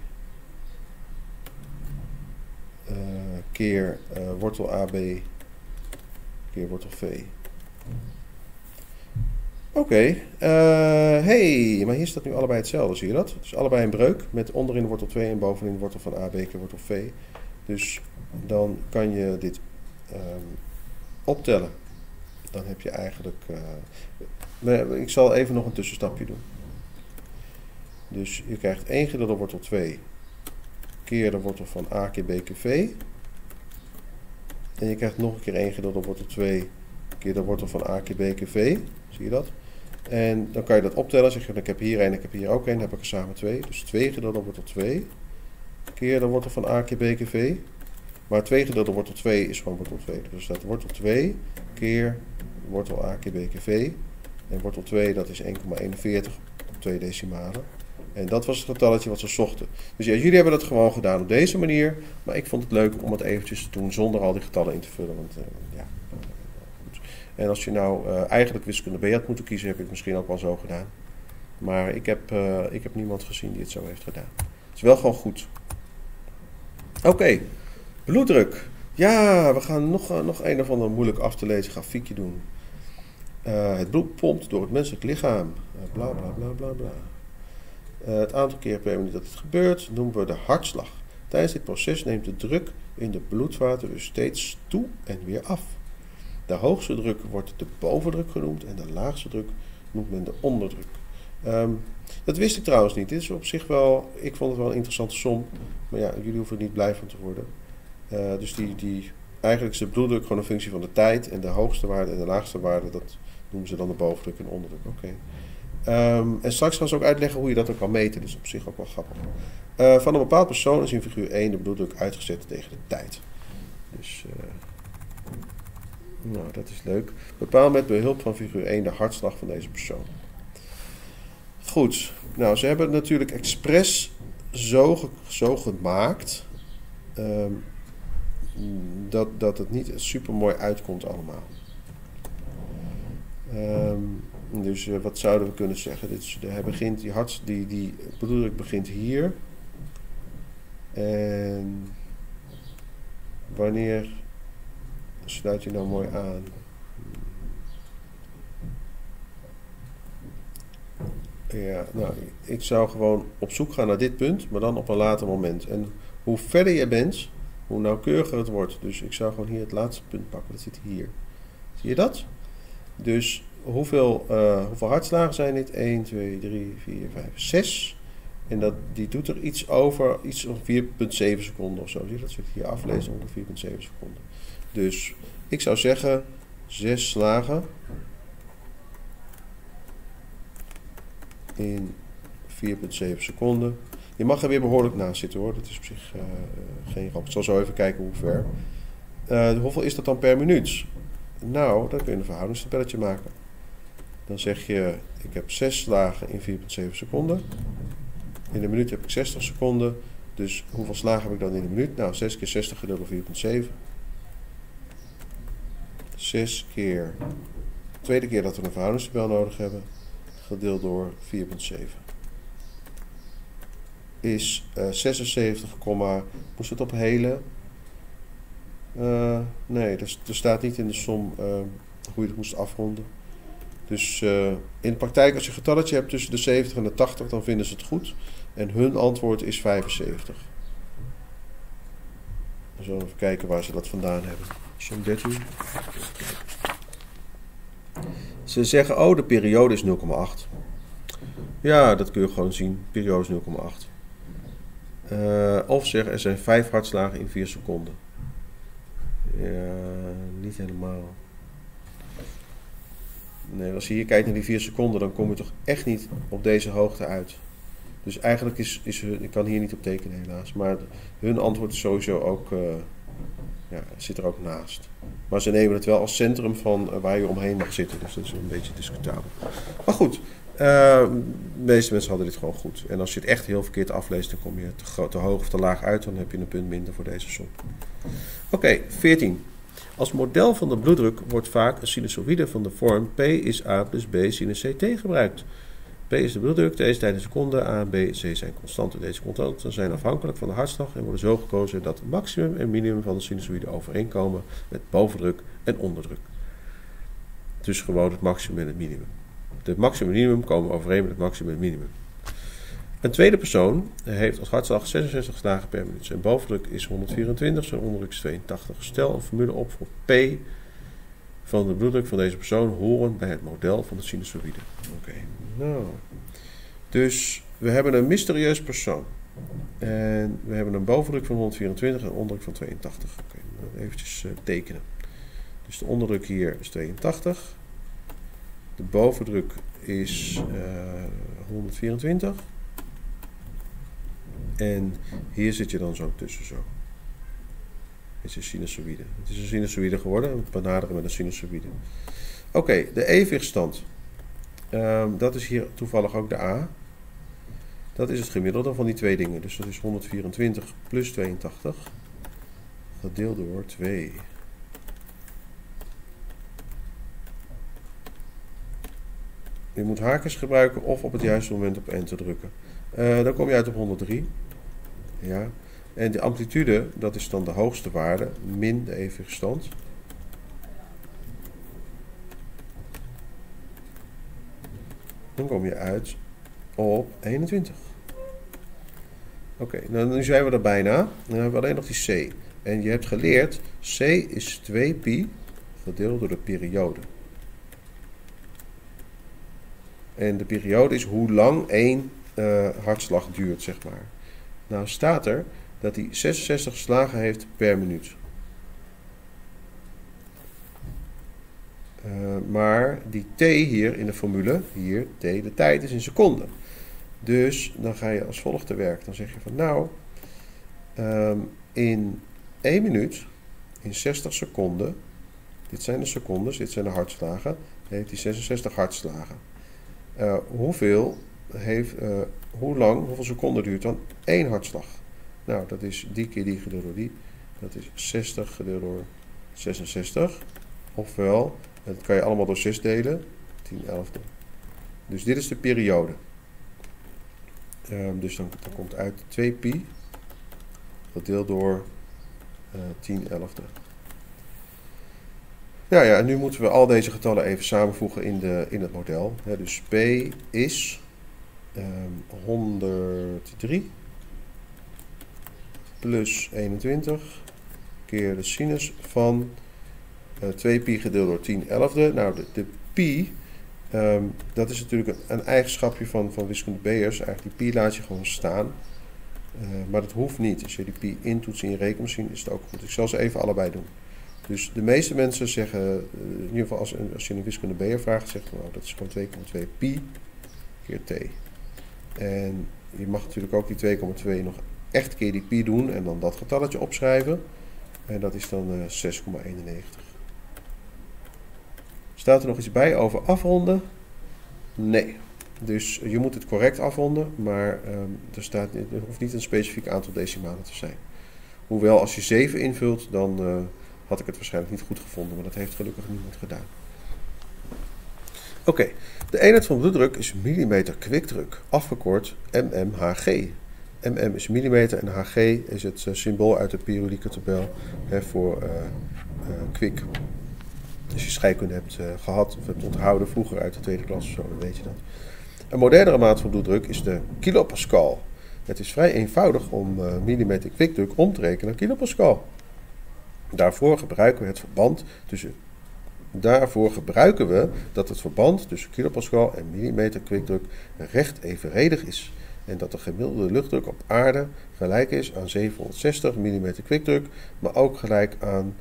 keer wortel ab keer wortel v. Oké. Hey, maar hier staat nu allebei hetzelfde, zie je dat? Dus allebei een breuk met onderin wortel 2 en bovenin wortel van ab keer wortel v. Dus dan kan je dit optellen. Dan heb je eigenlijk... ik zal even nog een tussenstapje doen. Dus je krijgt 1 gedeeld door wortel 2 keer de wortel van a keer b keer v. En je krijgt nog een keer 1 gedeeld door wortel 2 keer de wortel van a keer b keer v. Zie je dat? En dan kan je dat optellen. Zeg je, ik heb hier 1, ik heb hier ook 1, dan heb ik er samen 2. Dus 2 gedeeld door wortel 2 keer de wortel van a keer b keer v. Maar 2 gedeeld door wortel 2 is gewoon wortel 2. Dus dat wortel 2 keer wortel a keer b keer v. En wortel 2 dat is 1,41 op 2 decimalen. En dat was het getalletje wat ze zochten. Dus ja, jullie hebben dat gewoon gedaan op deze manier. Maar ik vond het leuk om het eventjes te doen zonder al die getallen in te vullen. Want ja, goed. En als je nou eigenlijk wiskunde B had moeten kiezen, heb ik het misschien ook wel zo gedaan. Maar ik heb niemand gezien die het zo heeft gedaan. Het is wel gewoon goed. Oké, bloeddruk. Ja, we gaan nog een of ander moeilijk af te lezen grafiekje doen. Het bloed pompt door het menselijk lichaam. Bla bla bla bla bla. Het aantal keer per minuut dat het gebeurt noemen we de hartslag. Tijdens dit proces neemt de druk in de bloedvaten dus steeds toe en weer af. De hoogste druk wordt de bovendruk genoemd en de laagste druk noemt men de onderdruk. Dat wist ik trouwens niet. Dit is op zich wel, ik vond het wel een interessante som. Maar ja, jullie hoeven er niet blij van te worden. Dus eigenlijk is de bloeddruk gewoon een functie van de tijd. En de hoogste waarde en de laagste waarde, dat noemen ze dan de bovendruk en onderdruk. Oké. En straks gaan ze ook uitleggen hoe je dat ook kan meten. Dat is op zich ook wel grappig. Van een bepaald persoon is in figuur 1 de bloeddruk uitgezet tegen de tijd. Dus, nou, dat is leuk. Bepaal met behulp van figuur 1 de hartslag van deze persoon. Goed. Nou, ze hebben het natuurlijk expres zo gemaakt dat het niet super mooi uitkomt allemaal. Dus wat zouden we kunnen zeggen? Die bloeddruk begint hier. En wanneer sluit je nou mooi aan? Ja, nou, ik zou gewoon op zoek gaan naar dit punt, maar dan op een later moment. En hoe verder je bent, hoe nauwkeuriger het wordt. Dus ik zou gewoon hier het laatste punt pakken. Dat zit hier. Zie je dat? Dus hoeveel hartslagen zijn dit? 1, 2, 3, 4, 5, 6. En die doet er iets over 4,7 seconden of zo. Zie je dat? Zit hier aflezen onder 4,7 seconden. Dus ik zou zeggen 6 slagen in 4,7 seconden. Je mag er weer behoorlijk naast zitten hoor. Dat is op zich geen ramp. Ik zal zo even kijken hoe ver. Hoeveel is dat dan per minuut? Nou, dan kun je een verhoudingstabelletje maken. Dan zeg je, ik heb 6 slagen in 4,7 seconden. In een minuut heb ik 60 seconden. Dus hoeveel slagen heb ik dan in een minuut? Nou, 6 keer 60 gedeeld door 4,7. 6 keer, de tweede keer dat we een verhoudingstabel nodig hebben, gedeeld door 4,7. Is 76, moest het ophelen? Nee, er staat niet in de som hoe je het moest afronden. Dus in de praktijk, als je een getalletje hebt tussen de 70 en de 80, dan vinden ze het goed. En hun antwoord is 75. We zullen even kijken waar ze dat vandaan hebben. Som 13. Ze zeggen, oh, de periode is 0,8. Ja, dat kun je gewoon zien. Periode is 0,8. Of zeggen, er zijn 5 hartslagen in 4 seconden. Ja, niet helemaal. Nee, als je hier kijkt naar die 4 seconden, dan kom je toch echt niet op deze hoogte uit. Dus eigenlijk ik kan hier niet op tekenen helaas, maar hun antwoord is sowieso ook, zit er ook naast. Maar ze nemen het wel als centrum van waar je omheen mag zitten, dus dat is een beetje discutabel. Maar goed, de meeste mensen hadden dit gewoon goed. En als je het echt heel verkeerd afleest, dan kom je te hoog of te laag uit, dan heb je een punt minder voor deze som. Oké, 14. Als model van de bloeddruk wordt vaak een sinusoïde van de vorm P is A plus B sinus CT gebruikt. P is de bloeddruk, T is tijd in seconden, A en B en C zijn constanten. Deze constanten zijn afhankelijk van de hartslag en worden zo gekozen dat het maximum en minimum van de sinusoïde overeenkomen met bovendruk en onderdruk. Dus gewoon het maximum en het minimum. Het maximum en minimum komen overeen met het maximum en minimum. Een tweede persoon heeft als hartslag 66 slagen per minuut. Zijn bovendruk is 124, zijn onderdruk is 82. Stel een formule op voor P van de bloeddruk van deze persoon horen bij het model van de sinusoïde. Oké, nou. Dus we hebben een mysterieus persoon. En we hebben een bovendruk van 124 en een onderdruk van 82. Oké, eventjes tekenen. Dus de onderdruk hier is 82. De bovendruk is 124. En hier zit je dan zo tussen zo. Dit is een sinusoïde. Het is een sinusoïde geworden. We benaderen met een sinusoïde. Oké, de evenwichtstand. Dat is hier toevallig ook de A. Dat is het gemiddelde van die twee dingen. Dus dat is 124 plus 82 gedeeld door 2. Je moet haakjes gebruiken of op het juiste moment op enter drukken. Dan kom je uit op 103. Ja. En de amplitude, dat is dan de hoogste waarde, min de evenwichtstand. Dan kom je uit op 21. Oké, nou, nu zijn we er bijna. Dan hebben we alleen nog die c. En je hebt geleerd, c is 2 pi gedeeld door de periode. En de periode is hoe lang één hartslag duurt, zeg maar. Nou staat er dat hij 66 slagen heeft per minuut. Maar die t hier in de formule, hier t, de tijd is in seconden. Dus dan ga je als volgt te werk. Dan zeg je van nou, in 1 minuut, in 60 seconden, dit zijn de secondes, dit zijn de hartslagen, heeft hij 66 hartslagen. Hoeveel seconden duurt dan één hartslag? Nou, dat is die keer die gedeeld door die. Dat is 60 gedeeld door 66. Ofwel, dat kan je allemaal door 6 delen. 10/11. Dus dit is de periode. Dus dan komt uit 2 pi gedeeld door 10/11. Nou ja, en nu moeten we al deze getallen even samenvoegen in het model. Dus P is 103 plus 21 keer de sinus van 2 pi gedeeld door 10/11. Nou, de pi, dat is natuurlijk een eigenschapje van wiskunde B'ers. Eigenlijk die pi laat je gewoon staan. Maar dat hoeft niet. Als je die pi intoetst in je rekenmachine, is het ook goed. Ik zal ze even allebei doen. Dus de meeste mensen zeggen, in ieder geval als je een wiskunde B'er vraagt, zegt nou, dat is gewoon 2,2 pi keer t. En je mag natuurlijk ook die 2,2 nog echt keer die pi doen en dan dat getalletje opschrijven. En dat is dan 6,91. Staat er nog iets bij over afronden? Nee. Dus je moet het correct afronden, maar er hoeft niet een specifiek aantal decimalen te zijn. Hoewel als je 7 invult, dan had ik het waarschijnlijk niet goed gevonden, maar dat heeft gelukkig niemand gedaan. Oké, de eenheid van bloeddruk is millimeter kwikdruk, afgekort mmHg. mm is millimeter en Hg is het symbool uit de periodieke tabel voor kwik. Als je scheikunde hebt gehad of hebt onthouden vroeger uit de tweede klas of zo, dan weet je dat. Een modernere maat van bloeddruk is de kilopascal. Het is vrij eenvoudig om millimeter kwikdruk om te rekenen naar kilopascal. Daarvoor gebruiken we dat het verband tussen kilopascal en millimeter kwikdruk recht evenredig is. En dat de gemiddelde luchtdruk op aarde gelijk is aan 760 mm kwikdruk, maar ook gelijk aan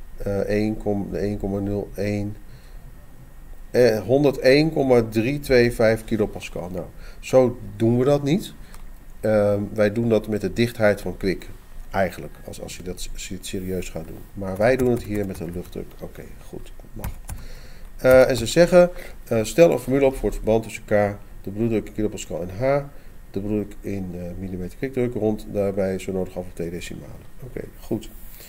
101,325 kilopascal. Nou, zo doen we dat niet. Wij doen dat met de dichtheid van kwik. Eigenlijk, als je dat serieus gaat doen. Maar wij doen het hier met een luchtdruk. Oké, goed, mag. En ze zeggen, stel een formule op voor het verband tussen K, de bloeddruk in kilopascal en H, de bloeddruk in millimeter kwikdruk, rond daarbij zo nodig af op 2 decimalen. Oké, goed.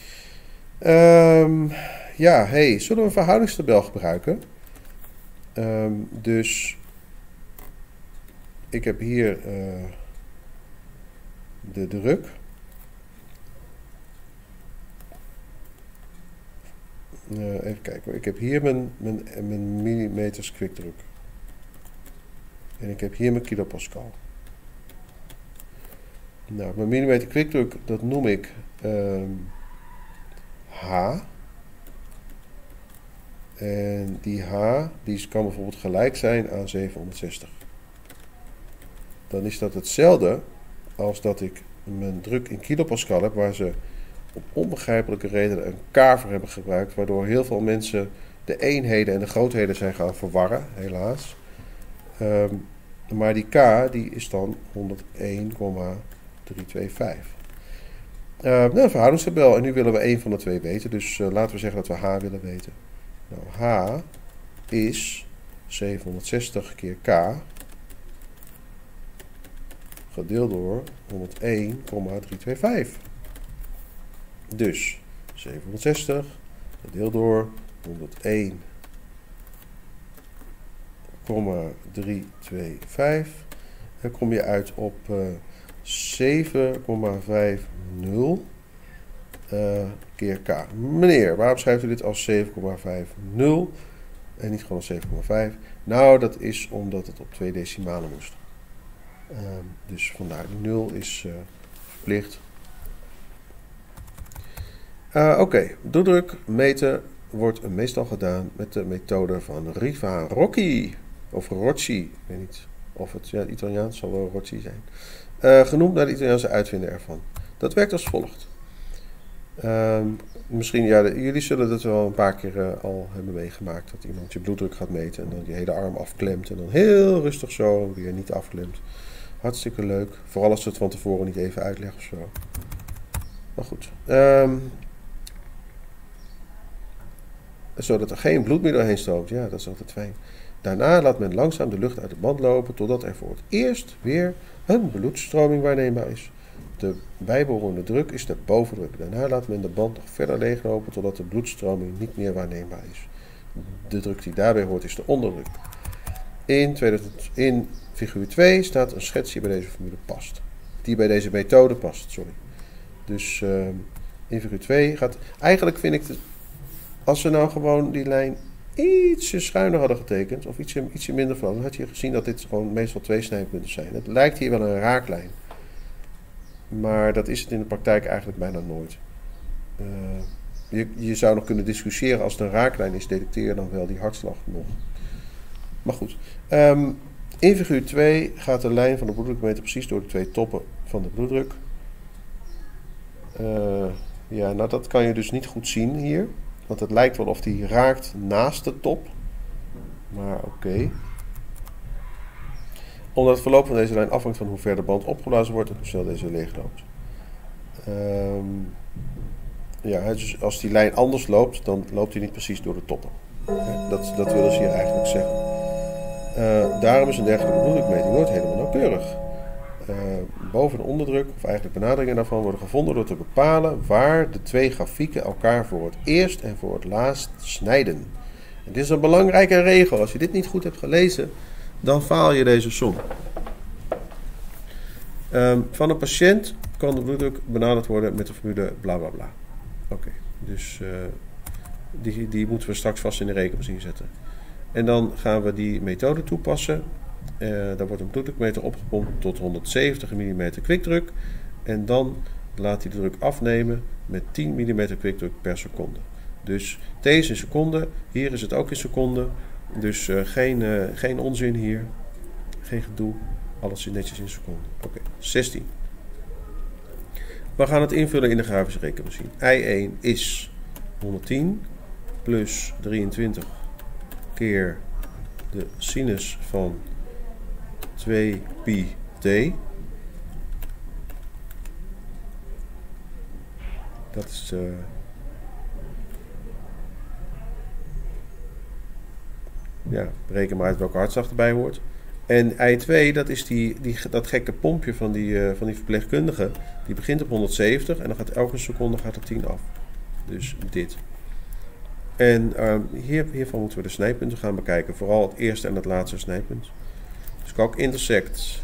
Zullen we een verhoudingstabel gebruiken? Dus ik heb hier de druk. Even kijken. Ik heb hier mijn millimeters kwikdruk. En ik heb hier mijn kilopascal. Nou, mijn millimeter kwikdruk, dat noem ik H. En die H, die kan bijvoorbeeld gelijk zijn aan 760. Dan is dat hetzelfde als dat ik mijn druk in kilopascal heb, waar ze op onbegrijpelijke redenen een K voor hebben gebruikt, waardoor heel veel mensen de eenheden en de grootheden zijn gaan verwarren, helaas. Maar die K die is dan 101,325. Een verhoudingstabel. En nu willen we één van de twee weten. Dus laten we zeggen dat we H willen weten. Nou, H is 760 keer K gedeeld door 101,325. Dus 760 gedeeld door 101,325. Dan kom je uit op 7,50 keer K. Meneer, waarom schrijft u dit als 7,50 en niet gewoon als 7,5? Nou, dat is omdat het op 2 decimalen moest. Dus vandaar die 0 is verplicht. Oké, bloeddruk meten wordt meestal gedaan met de methode van Riva-Rocci of Rocci. Ik weet niet of het Italiaans zal wel Rocci zijn. Genoemd naar de Italiaanse uitvinder ervan. Dat werkt als volgt. Misschien, jullie zullen dat wel een paar keer al hebben meegemaakt. Dat iemand je bloeddruk gaat meten en dan je hele arm afklemt. En dan heel rustig zo weer niet afklemt. Hartstikke leuk. Vooral als ze het van tevoren niet even uitleggen of zo. Maar goed. Zodat er geen bloed meer doorheen stroomt. Ja, dat is altijd fijn. Daarna laat men langzaam de lucht uit de band lopen totdat er voor het eerst weer een bloedstroming waarneembaar is. De bijbehorende druk is de bovendruk. Daarna laat men de band nog verder leeglopen totdat de bloedstroming niet meer waarneembaar is. De druk die daarbij hoort is de onderdruk. In figuur 2 staat een schets die bij deze formule past. Die bij deze methode past, sorry. Dus in figuur 2 gaat... Eigenlijk vind ik... Als we nou gewoon die lijn ietsje schuiner hadden getekend, of ietsje minder van, dan had je gezien dat dit gewoon meestal 2 snijpunten zijn. Het lijkt hier wel een raaklijn. Maar dat is het in de praktijk eigenlijk bijna nooit. Je zou nog kunnen discussiëren, als het een raaklijn is, detecteer je dan wel die hartslag nog. Maar goed. In figuur 2 gaat de lijn van de bloeddrukmeter precies door de 2 toppen van de bloeddruk. Ja, nou dat kan je dus niet goed zien hier. Want het lijkt wel of die raakt naast de top. Maar oké. Omdat het verloop van deze lijn afhangt van hoe ver de band opgeblazen wordt en hoe snel deze leegloopt. Ja, dus als die lijn anders loopt, dan loopt hij niet precies door de toppen. Dat willen ze hier eigenlijk zeggen. Daarom is een dergelijke bloeddrukmeting nooit helemaal nauwkeurig. Boven- en onderdruk, of eigenlijk benaderingen daarvan, worden gevonden door te bepalen waar de 2 grafieken elkaar voor het eerst en voor het laatst snijden. En dit is een belangrijke regel. Als je dit niet goed hebt gelezen, dan faal je deze som. Van een patiënt kan de bloeddruk benaderd worden met de formule bla bla bla. Oké, dus die moeten we straks vast in de rekenmachine zetten. En dan gaan we die methode toepassen. Daar wordt een bloeddrukmeter opgepompt tot 170 mm kwikdruk. En dan laat hij de druk afnemen met 10 mm kwikdruk per seconde. Dus T is in seconde. Hier is het ook in seconde. Dus geen onzin hier. Geen gedoe. Alles is netjes in seconde. Oké, 16. We gaan het invullen in de grafische rekenmachine. I1 is 110 plus 23 keer de sinus van 2 pi t. Dat is bereken maar uit welke hartslag erbij hoort. En I2, dat is dat gekke pompje van die verpleegkundige. Die begint op 170 en dan gaat elke seconde er 10 af. Dus dit. En hiervan moeten we de snijpunten gaan bekijken. Vooral het eerste en het laatste snijpunt. Dus calc intersect.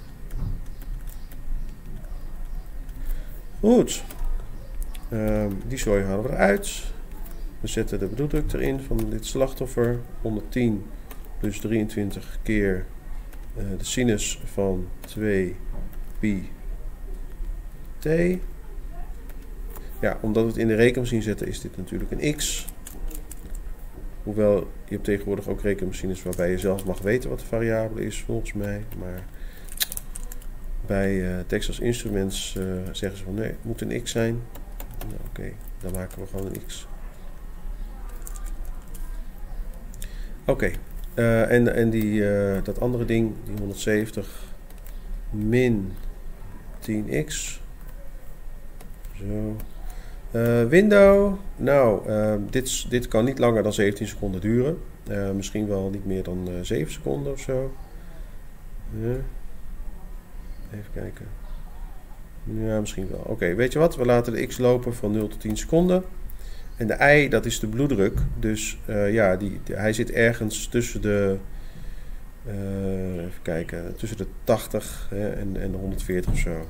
Goed. Die zooi halen we eruit. We zetten de bloeddruk erin van dit slachtoffer. 110 plus 23 keer de sinus van 2 pi t. Ja, omdat we het in de rekenmachine zetten is dit natuurlijk een x. Hoewel, je hebt tegenwoordig ook rekenmachines waarbij je zelf mag weten wat de variabele is, volgens mij. Maar Bij Texas Instruments zeggen ze van nee, het moet een X zijn. Nou, oké, dan maken we gewoon een X. Oké, en dat andere ding, die 170 min 10x. Zo. Window. Nou, dit kan niet langer dan 17 seconden duren. Misschien wel niet meer dan 7 seconden of zo. Ja. Even kijken. Ja, misschien wel. Oké, weet je wat? We laten de X lopen van 0 tot 10 seconden. En de I, dat is de bloeddruk. Dus ja, hij zit ergens tussen de... even kijken. Tussen de 80 en de 140 of zo.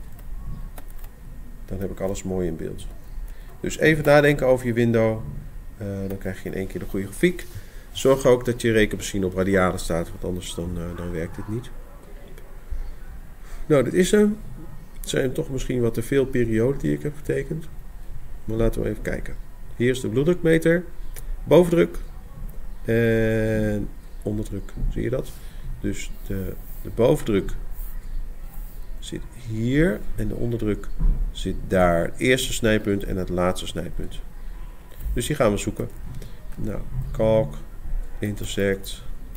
Dan heb ik alles mooi in beeld. Dus even nadenken over je window. Dan krijg je in één keer de goede grafiek. Zorg ook dat je rekenmachine op radialen staat. Want anders dan werkt dit niet. Nou, dit is hem. Het zijn toch misschien wat te veel perioden die ik heb getekend. Maar laten we even kijken. Hier is de bloeddrukmeter. Bovendruk. En onderdruk. Zie je dat? Dus de bovendruk zit hier. En de onderdruk zit daar. Het eerste snijpunt en het laatste snijpunt. Dus die gaan we zoeken. Nou, calc, intersect.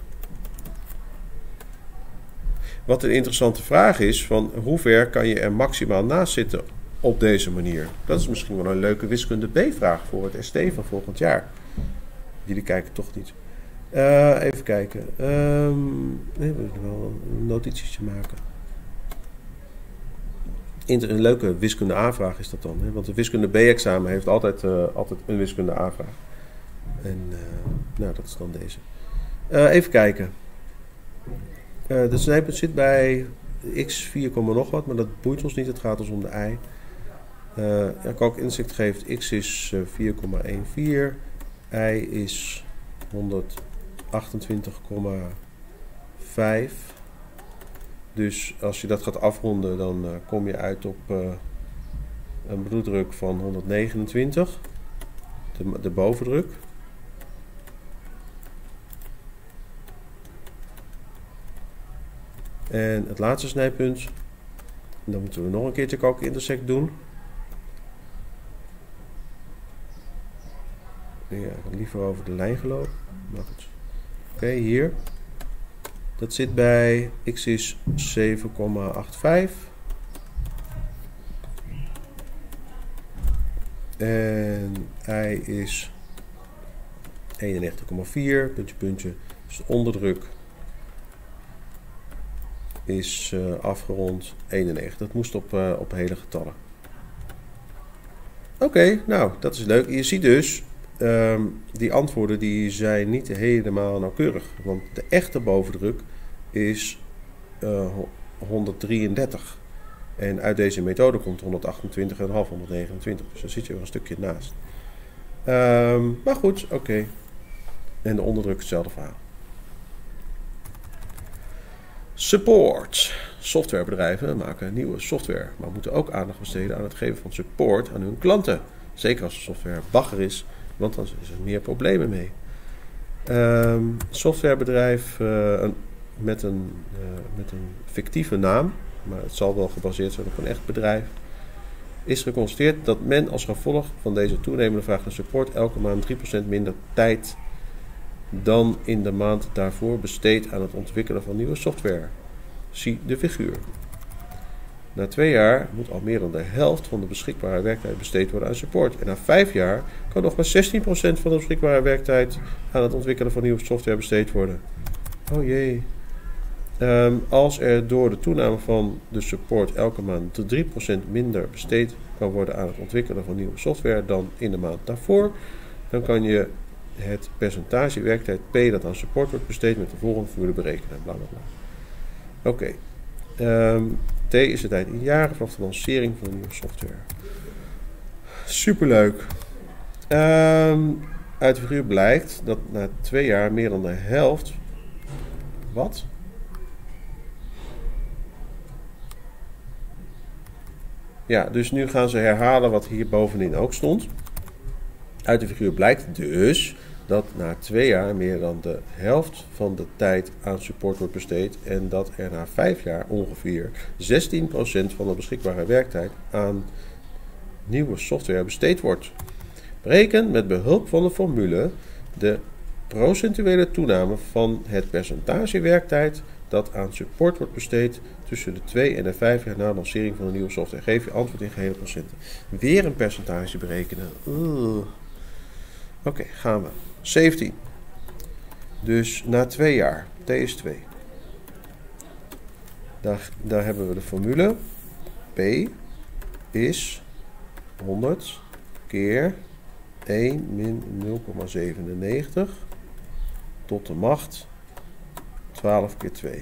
Wat een interessante vraag is, van hoe ver kan je er maximaal naast zitten op deze manier? Dat is misschien wel een leuke wiskunde B-vraag voor het ST van volgend jaar. Jullie kijken toch niet. Even kijken. Nee, we moeten wel een notitietje maken. Een leuke wiskunde A-vraag is dat dan. Hè? Want de wiskunde B-examen heeft altijd een wiskunde A-vraag. En nou, dat is dan deze. Even kijken. De snijpunt zit bij x 4, nog wat, maar dat boeit ons niet. Het gaat ons om de i. Calc Insect geeft x is 4,14. I is 128,5. Dus als je dat gaat afronden, dan kom je uit op een bloeddruk van 129. De bovendruk. En het laatste snijpunt, dan moeten we nog een keertje calc intersect doen. Ja, ik had liever over de lijn gelopen. Maar goed. Oké, hier. Dat zit bij x is 7,85. En y is 91,4. Puntje, puntje. Dus de onderdruk is afgerond 91. Dat moest op hele getallen. Oké, nou, dat is leuk. Je ziet dus, die antwoorden die zijn niet helemaal nauwkeurig. Want de echte bovendruk is 133. En uit deze methode komt 128,5, 129. Dus daar zit je wel een stukje naast. Maar goed, oké. En de onderdruk hetzelfde verhaal. Support. Softwarebedrijven maken nieuwe software, maar moeten ook aandacht besteden aan het geven van support aan hun klanten. Zeker als de software bagger is, want dan is er meer problemen mee. Softwarebedrijf met een fictieve naam, maar het zal wel gebaseerd zijn op een echt bedrijf, is geconstateerd dat men als gevolg van deze toenemende vraag naar support elke maand 3% minder tijd dan in de maand daarvoor besteedt aan het ontwikkelen van nieuwe software. Zie de figuur. Na 2 jaar moet al meer dan de helft van de beschikbare werktijd besteed worden aan support. En na 5 jaar kan nog maar 16% van de beschikbare werktijd aan het ontwikkelen van nieuwe software besteed worden. Oh jee. Als er door de toename van de support elke maand 3% minder besteed kan worden aan het ontwikkelen van nieuwe software dan in de maand daarvoor, dan kan je het percentage werktijd P dat aan support wordt besteed met de volgende formule berekenen. Bla bla bla. Oké. T is de tijd in jaren vanaf de lancering van de nieuwe software. Superleuk. Uit de figuur blijkt dat na 2 jaar meer dan de helft... Wat? Ja, dus nu gaan ze herhalen wat hier bovenin ook stond. Uit de figuur blijkt dus dat na 2 jaar meer dan de helft van de tijd aan support wordt besteed en dat er na 5 jaar ongeveer 16% van de beschikbare werktijd aan nieuwe software besteed wordt. Bereken met behulp van de formule de procentuele toename van het percentage werktijd dat aan support wordt besteed tussen de 2 en de 5 jaar na lancering van de nieuwe software. Geef je antwoord in gehele procenten. Weer een percentage berekenen. Oké, gaan we. 17. Dus na 2 jaar. T is 2. Daar hebben we de formule. P is 100 keer 1 min 0,97 tot de macht 12 keer 2.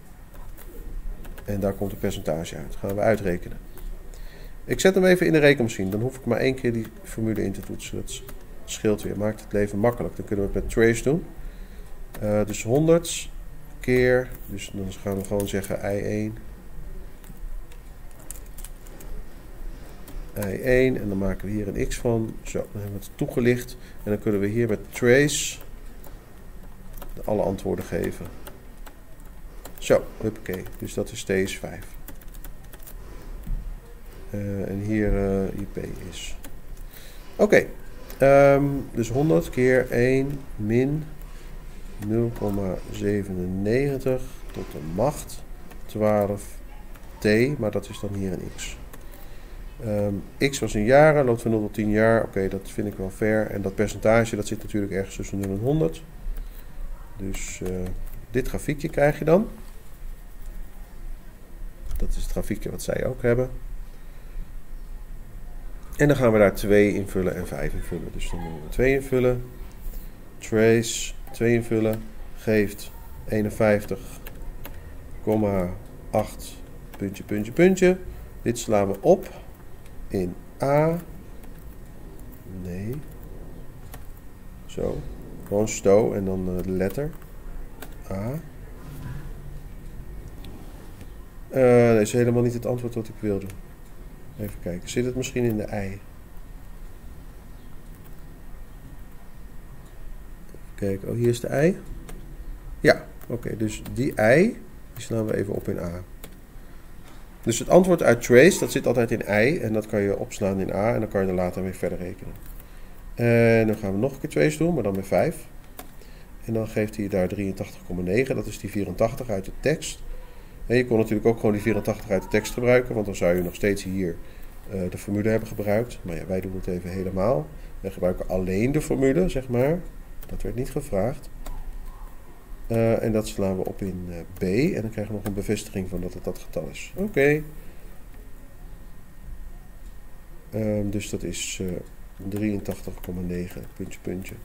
En daar komt een percentage uit. Gaan we uitrekenen. Ik zet hem even in de rekenmachine. Dan hoef ik maar 1 keer die formule in te toetsen. Dat scheelt weer. Maakt het leven makkelijk. Dan kunnen we het met trace doen. Dus 100 keer. Dus dan gaan we gewoon zeggen I1. I1. En dan maken we hier een x van. Zo, dan hebben we het toegelicht. En dan kunnen we hier met trace alle antwoorden geven. Zo, huppakee. Dus dat is T is 5. En hier IP is. Oké. Dus 100 keer 1 min 0,97 tot de macht 12 t, maar dat is dan hier een x. X was in jaren, loopt van 0 tot 10 jaar. Oké, dat vind ik wel fair. En dat percentage, dat zit natuurlijk ergens tussen 0 en 100. Dus dit grafiekje krijg je dan. Dat is het grafiekje wat zij ook hebben. En dan gaan we daar 2 invullen en 5 invullen. Dus dan doen we 2 invullen. Trace 2 invullen. Geeft 51,8 puntje, puntje, puntje. Dit slaan we op in A. Nee. Zo. Gewoon sto en dan de letter. A. Dat is helemaal niet het antwoord wat ik wilde. Even kijken. Zit het misschien in de I? Even kijken. Oh, hier is de I. Ja, oké. Dus die I, die slaan we even op in A. Dus het antwoord uit trace, dat zit altijd in I. En dat kan je opslaan in A. En dan kan je er later weer verder rekenen. En dan gaan we nog een keer trace doen, maar dan met 5. En dan geeft hij daar 83,9. Dat is die 84 uit de tekst. En je kon natuurlijk ook gewoon die 84 uit de tekst gebruiken, want dan zou je nog steeds hier de formule hebben gebruikt. Maar ja, wij doen het even helemaal. We gebruiken alleen de formule, zeg maar. Dat werd niet gevraagd. En dat slaan we op in B. En dan krijgen we nog een bevestiging van dat het dat getal is. Oké. Dus dat is 83,9 puntje, puntje.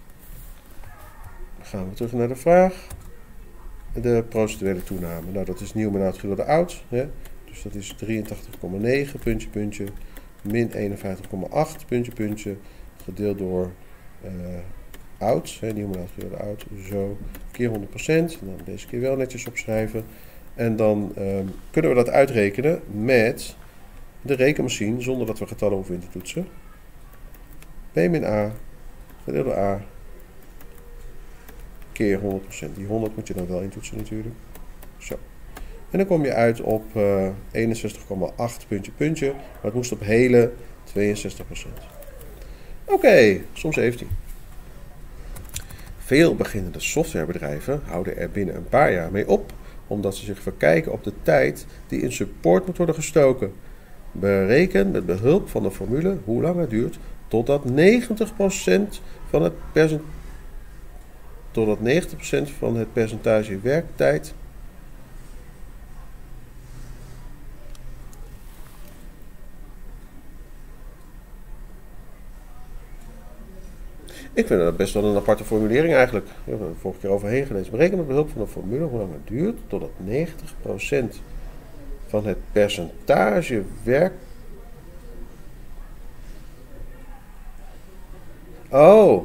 Dan gaan we terug naar de vraag. De procentuele toename. Nou, dat is nieuw met uitgedeelde oud. Hè? Dus dat is 83,9 puntje, puntje. Min 51,8 puntje, puntje. Gedeeld door oud. Nieuw met uitgedeelde oud. Zo. Keer 100%. En dan deze keer wel netjes opschrijven. En dan kunnen we dat uitrekenen met de rekenmachine. Zonder dat we getallen hoeven in te toetsen. B min A. Gedeeld door A. Keer 100%. Die 100 moet je dan wel intoetsen natuurlijk. Zo. En dan kom je uit op 61,8 puntje, puntje. Maar het moest op hele 62%. Oké, som 17. Veel beginnende softwarebedrijven houden er binnen een paar jaar mee op, omdat ze zich verkijken op de tijd die in support moet worden gestoken. Bereken met behulp van de formule hoe lang het duurt totdat 90% van het percentage werktijd Ik vind dat best wel een aparte formulering eigenlijk. We hebben er de vorige keer overheen gelezen. Bereken met behulp van de formule hoe lang het duurt totdat 90% van het percentage werk. Oh.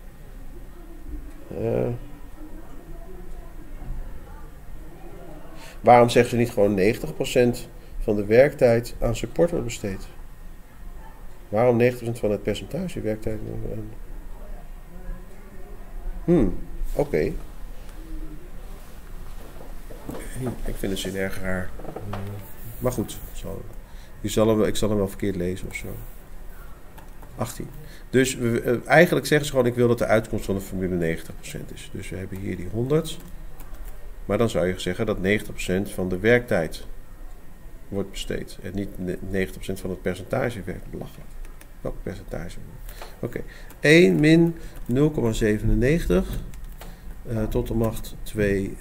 Waarom zeggen ze niet gewoon 90% van de werktijd aan support wordt besteed? Waarom 90% van het percentage werktijd? Oké. Ik vind het zin erg raar. Maar goed, ik zal hem wel verkeerd lezen of zo. 18. Dus eigenlijk zeggen ze gewoon, ik wil dat de uitkomst van de formule 90% is. Dus we hebben hier die 100. Maar dan zou je zeggen dat 90% van de werktijd wordt besteed. En niet 90% van het percentage werkt. Belachelijk. Welk percentage? Oké. 1 min 0,97 tot de macht 2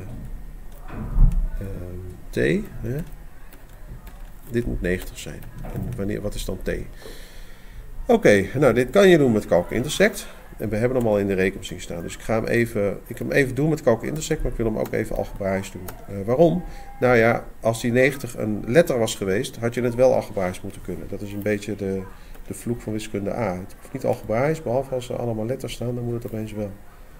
t. Hè? Dit moet 90 zijn. En wat is dan t? Oké, nou dit kan je doen met calc intersect. En we hebben hem al in de rekenmachine staan. Dus ik ga hem even doen met calc intersect, maar ik wil hem ook even algebraisch doen. Waarom? Nou ja, als die 90 een letter was geweest, had je het wel algebraisch moeten kunnen. Dat is een beetje de vloek van wiskunde A. Het hoeft niet algebraisch, behalve als er allemaal letters staan, dan moet het opeens wel.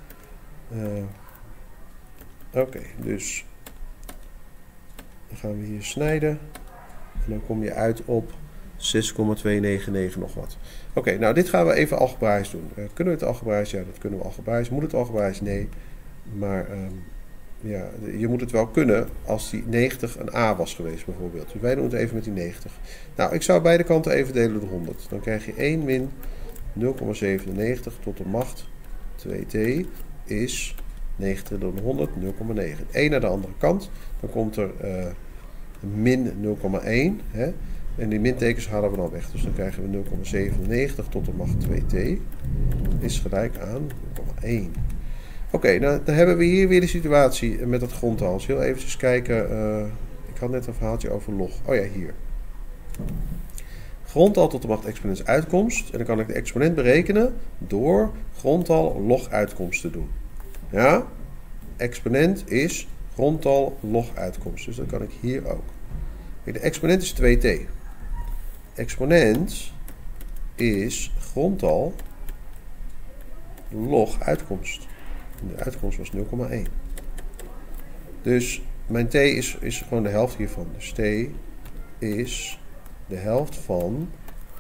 Oké, dus dan gaan we hier snijden. En dan kom je uit op 6,299 nog wat. Oké, nou dit gaan we even algebraisch doen. Kunnen we het algebraisch? Ja, dat kunnen we algebraisch. Moet het algebraisch? Nee. Maar ja, je moet het wel kunnen als die 90 een A was geweest bijvoorbeeld. Dus wij doen het even met die 90. Nou, ik zou beide kanten even delen door 100. Dan krijg je 1 min 0,97 tot de macht 2t is 90 door de 100, 0,9. 1 naar de andere kant. Dan komt er min 0,1. Hè? En die mintekens halen we dan weg. Dus dan krijgen we 0,97 tot de macht 2t is gelijk aan 0,1. Oké, nou, dan hebben we hier weer de situatie met het grondtal. Dus heel eventjes kijken. Ik had net een verhaaltje over log. Oh ja, hier. Grondtal tot de macht exponent uitkomst. En dan kan ik de exponent berekenen door grondtal log uitkomst te doen. Ja, exponent is grondtal log uitkomst. Dus dat kan ik hier ook. De exponent is 2t. Exponent is grondtal log uitkomst. En de uitkomst was 0,1. Dus mijn t is gewoon de helft hiervan. Dus t is de helft van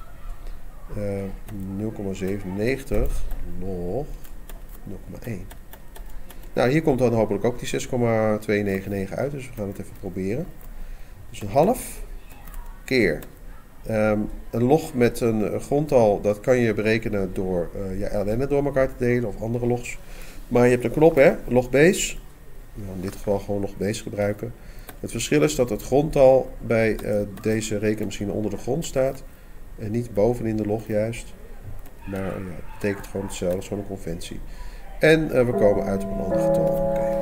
0,97 log 0,1. Nou, hier komt dan hopelijk ook die 6,299 uit. Dus we gaan het even proberen. Dus een half keer. Een log met een grondtal, dat kan je berekenen door ln'en door elkaar te delen of andere logs. Maar je hebt een knop, hè, logbase. In dit geval gewoon logbase gebruiken. Het verschil is dat het grondtal bij deze rekenmachine onder de grond staat. En niet bovenin de log juist. Maar ja, het betekent gewoon hetzelfde, het is gewoon een conventie. En we komen uit op een ander getal. Okay.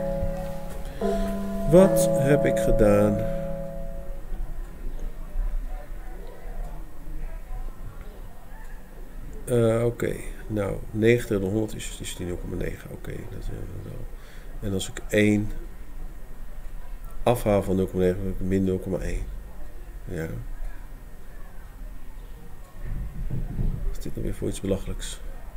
Wat heb ik gedaan? Oké, nou 90 door 100 is die 0,9. Oké, dat wel. En als ik 1 afhaal van 0,9, dan heb ik min 0,1. Ja. Wat is dit nou weer voor iets belachelijks?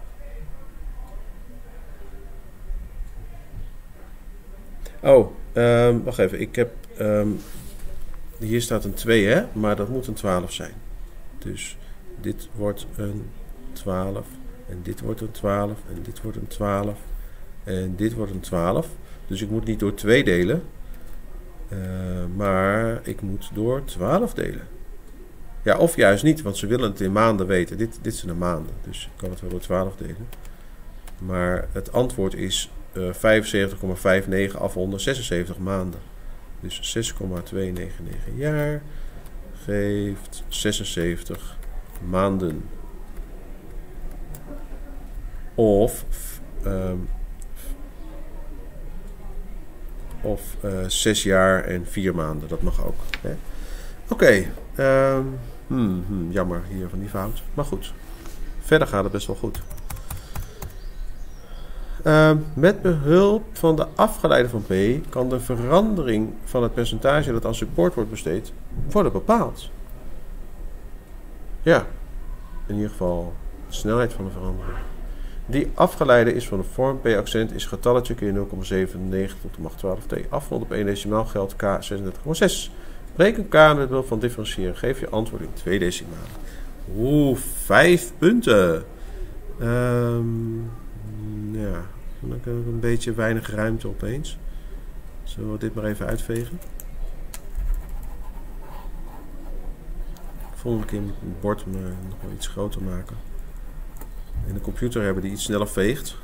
Oh, wacht even. Ik heb hier staat een 2, hè? Maar dat moet een 12 zijn. Dus dit wordt een 12. En dit wordt een 12. En dit wordt een 12. En dit wordt een 12. Dus ik moet niet door 2 delen. Maar ik moet door 12 delen. Ja, of juist niet, want ze willen het in maanden weten. Dit zijn de maanden. Dus ik kan het wel door 12 delen. Maar het antwoord is 75,59 af 176 maanden. Dus 6,299 jaar geeft 76 maanden. Of 6 jaar en 4 maanden. Dat mag ook. Oké. Jammer hier van die fout. Maar goed. Verder gaat het best wel goed. Met behulp van de afgeleide van P kan de verandering van het percentage dat aan support wordt besteed worden bepaald. Ja, in ieder geval de snelheid van de verandering. Die afgeleide is van de vorm P accent is getalletje keer 0,97 tot de macht 12t. Afgerond op 1 decimaal geldt K 36,6. Bereken K met behulp van differentiëren. Geef je antwoord in 2 decimalen. 5 punten. Ja, Dan heb ik een beetje weinig ruimte opeens. Zullen we dit maar even uitvegen? Volgende keer moet ik het bord nog wel iets groter maken. En de computer hebben die iets sneller veegt.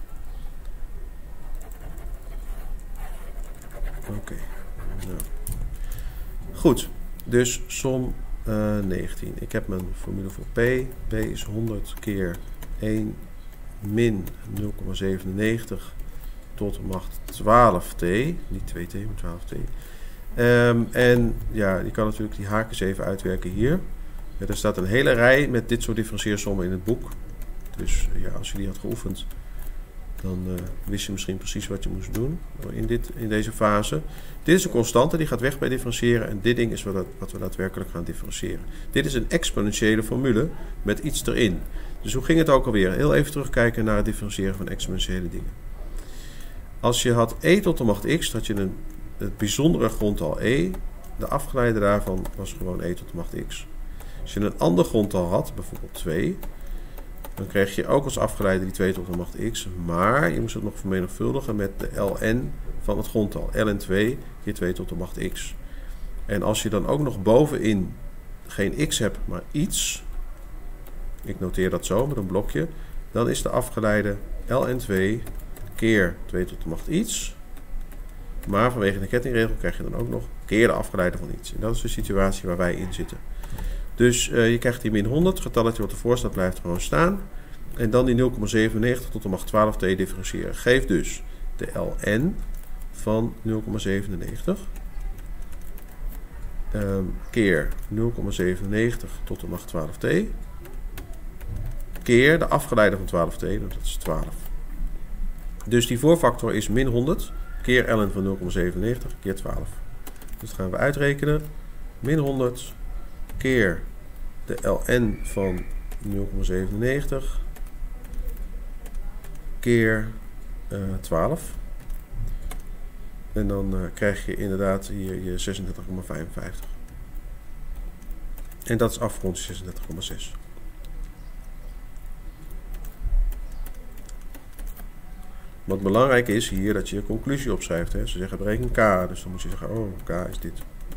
Oké. Nou. Goed. Dus som 19. Ik heb mijn formule voor P. P is 100 keer 1 min 0,97 tot de macht 12t. Niet 2t, maar 12t. En ja, je kan natuurlijk die haakjes even uitwerken hier. Ja, er staat een hele rij met dit soort differentieersommen in het boek. Dus ja, als je die had geoefend, dan wist je misschien precies wat je moest doen in deze fase. Dit is een constante, die gaat weg bij differentiëren. En dit ding is wat we daadwerkelijk gaan differentiëren. Dit is een exponentiële formule met iets erin. Dus hoe ging het ook alweer? Heel even terugkijken naar het differentiëren van exponentiële dingen. Als je had e tot de macht x, had je het bijzondere grondtal e. De afgeleide daarvan was gewoon e tot de macht x. Als je een ander grondtal had, bijvoorbeeld 2... dan kreeg je ook als afgeleide die 2 tot de macht x. Maar je moest het nog vermenigvuldigen met de ln van het grondtal. ln 2 keer 2 tot de macht x. En als je dan ook nog bovenin geen x hebt, maar iets. Ik noteer dat zo met een blokje. Dan is de afgeleide ln 2 keer 2 tot de macht iets. Maar vanwege de kettingregel krijg je dan ook nog keer de afgeleide van iets. En dat is de situatie waar wij in zitten. Dus je krijgt die min 100, het getalletje wat ervoor staat blijft gewoon staan. En dan die 0,97 tot de macht 12t differentiëren. Geeft dus de ln van 0,97 keer 0,97 tot de macht 12t keer de afgeleide van 12t, dat is 12. Dus die voorfactor is min 100 keer ln van 0,97 keer 12. Dus dat gaan we uitrekenen. Min 100 keer de ln van 0,97 keer 12. En dan krijg je inderdaad hier je 36,55. En dat is afgerond 36,6. Wat belangrijk is hier dat je je conclusie opschrijft. Hè. Ze zeggen bereken k, dus dan moet je zeggen, oh, k is dit.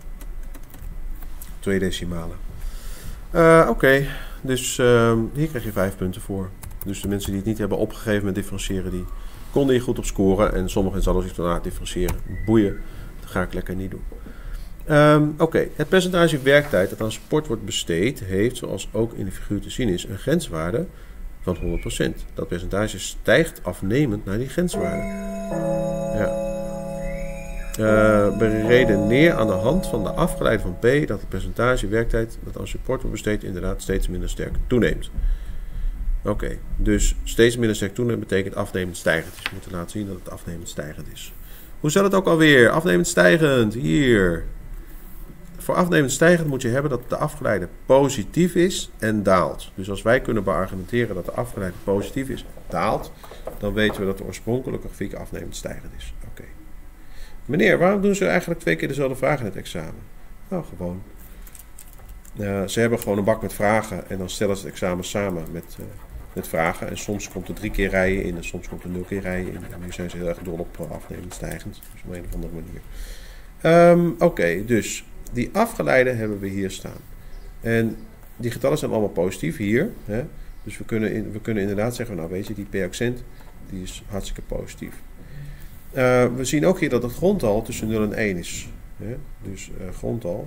2 decimalen. Oké, dus hier krijg je 5 punten voor. Dus de mensen die het niet hebben opgegeven met differentiëren, die konden hier goed op scoren. En sommigen zullen zoiets van, differentiëren, boeien, dat ga ik lekker niet doen. Oké, het percentage werktijd dat aan sport wordt besteed, heeft, zoals ook in de figuur te zien is, een grenswaarde van 100%. Dat percentage stijgt afnemend naar die grenswaarde. Ja. Beredeneer aan de hand van de afgeleide van P dat het percentage werktijd dat aan support wordt besteed inderdaad steeds minder sterk toeneemt. Oké, dus steeds minder sterk toeneemt betekent afnemend stijgend. Dus we moeten laten zien dat het afnemend stijgend is. Hoe staat het ook alweer? Afnemend stijgend, hier. Voor afnemend stijgend moet je hebben dat de afgeleide positief is en daalt. Dus als wij kunnen beargumenteren dat de afgeleide positief is en daalt, dan weten we dat de oorspronkelijke grafiek afnemend stijgend is. Oké. Meneer, waarom doen ze eigenlijk 2 keer dezelfde vraag in het examen? Nou, gewoon. Ze hebben gewoon een bak met vragen en dan stellen ze het examen samen met vragen. En soms komt er 3 keer rijen in en soms komt er 0 keer rijen in. En nu zijn ze heel erg dol op afnemend stijgend. Dus op een of andere manier. Oké, dus die afgeleide hebben we hier staan. En die getallen zijn allemaal positief hier. Hè? Dus we kunnen inderdaad zeggen, nou weet je, die p-accent die is hartstikke positief. We zien ook hier dat het grondtal tussen 0 en 1 is. Hè? Dus grondtal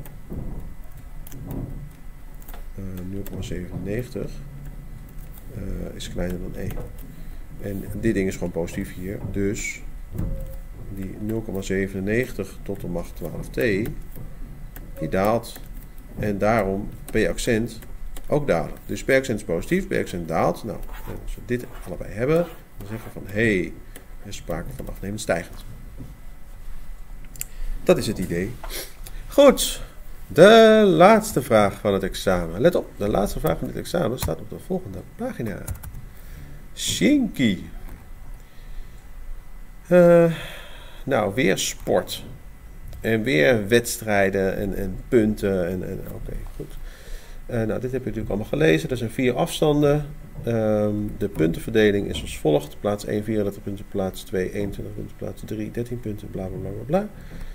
0,97 is kleiner dan 1. En dit ding is gewoon positief hier. Dus die 0,97 tot de macht 12t, die daalt. En daarom p-accent ook dalen. Dus p-accent is positief, p-accent daalt. Nou, als we dit allebei hebben, dan zeggen we van, hey, er is sprake van afnemend stijgend. Dat is het idee. Goed, de laatste vraag van het examen. Let op, de laatste vraag van dit examen staat op de volgende pagina. Shinky. Nou, weer sport. En weer wedstrijden en punten. Oké, goed. Nou, dit heb je natuurlijk allemaal gelezen. Er zijn 4 afstanden. De puntenverdeling is als volgt. Plaats 1 34 punten, plaats 2 21 punten, plaats 3 13 punten, bla bla bla bla.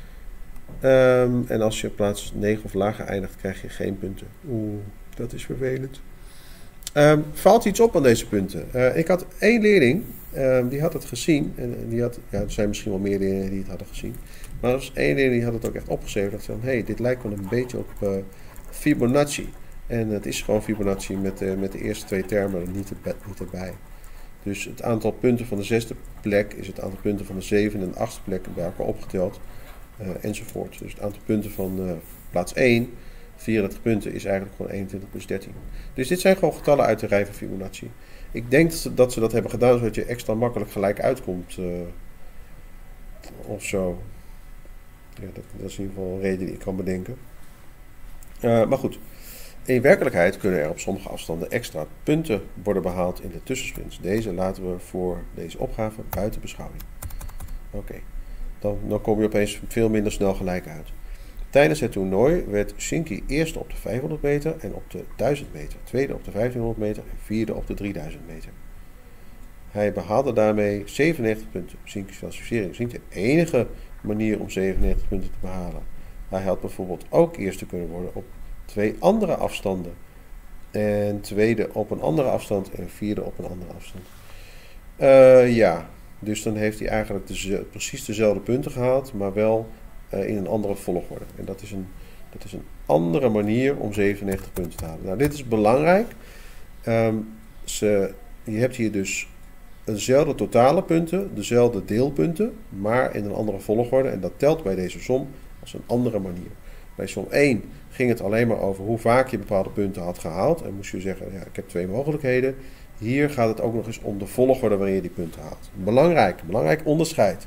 En als je plaats 9 of lager eindigt, krijg je geen punten. Oeh, dat is vervelend. Valt iets op aan deze punten? Ik had 1 leerling, die had het gezien. En die had, ja, er zijn misschien wel meer leerlingen die het hadden gezien. Maar er was 1 leerling die had het ook echt opgeschreven. Dat zei, hey, dit lijkt wel een beetje op Fibonacci. En het is gewoon Fibonacci met de eerste 2 termen er niet erbij. Dus het aantal punten van de 6e plek is het aantal punten van de 7e en 8e plek bij elkaar opgeteld. Enzovoort. Dus het aantal punten van plaats 1, 34 punten, is eigenlijk gewoon 21 plus 13. Dus dit zijn gewoon getallen uit de rij van Fibonacci. Ik denk dat ze dat hebben gedaan zodat je extra makkelijk gelijk uitkomt. Of zo. Ja, dat is in ieder geval een reden die ik kan bedenken. Maar goed. In werkelijkheid kunnen er op sommige afstanden extra punten worden behaald in de tussensprints. Deze laten we voor deze opgave buiten beschouwing. Oké. Dan kom je opeens veel minder snel gelijk uit. Tijdens het toernooi werd Shinky eerste op de 500 meter en op de 1000 meter, tweede op de 1500 meter en vierde op de 3000 meter. Hij behaalde daarmee 97 punten. Shinky's klassificering is niet de enige manier om 97 punten te behalen. Hij had bijvoorbeeld ook eerste kunnen worden op 2 andere afstanden. En tweede op een andere afstand en vierde op een andere afstand. Ja, dus dan heeft hij eigenlijk precies dezelfde punten gehaald, maar wel in een andere volgorde. En dat is een andere manier om 97 punten te halen. Nou, dit is belangrijk. Je hebt hier dus dezelfde totale punten, dezelfde deelpunten, maar in een andere volgorde. En dat telt bij deze som als een andere manier. Bij som 1 ging het alleen maar over hoe vaak je bepaalde punten had gehaald. En moest je zeggen, ja, ik heb 2 mogelijkheden. Hier gaat het ook nog eens om de volgorde waarin je die punten haalt. Belangrijk onderscheid.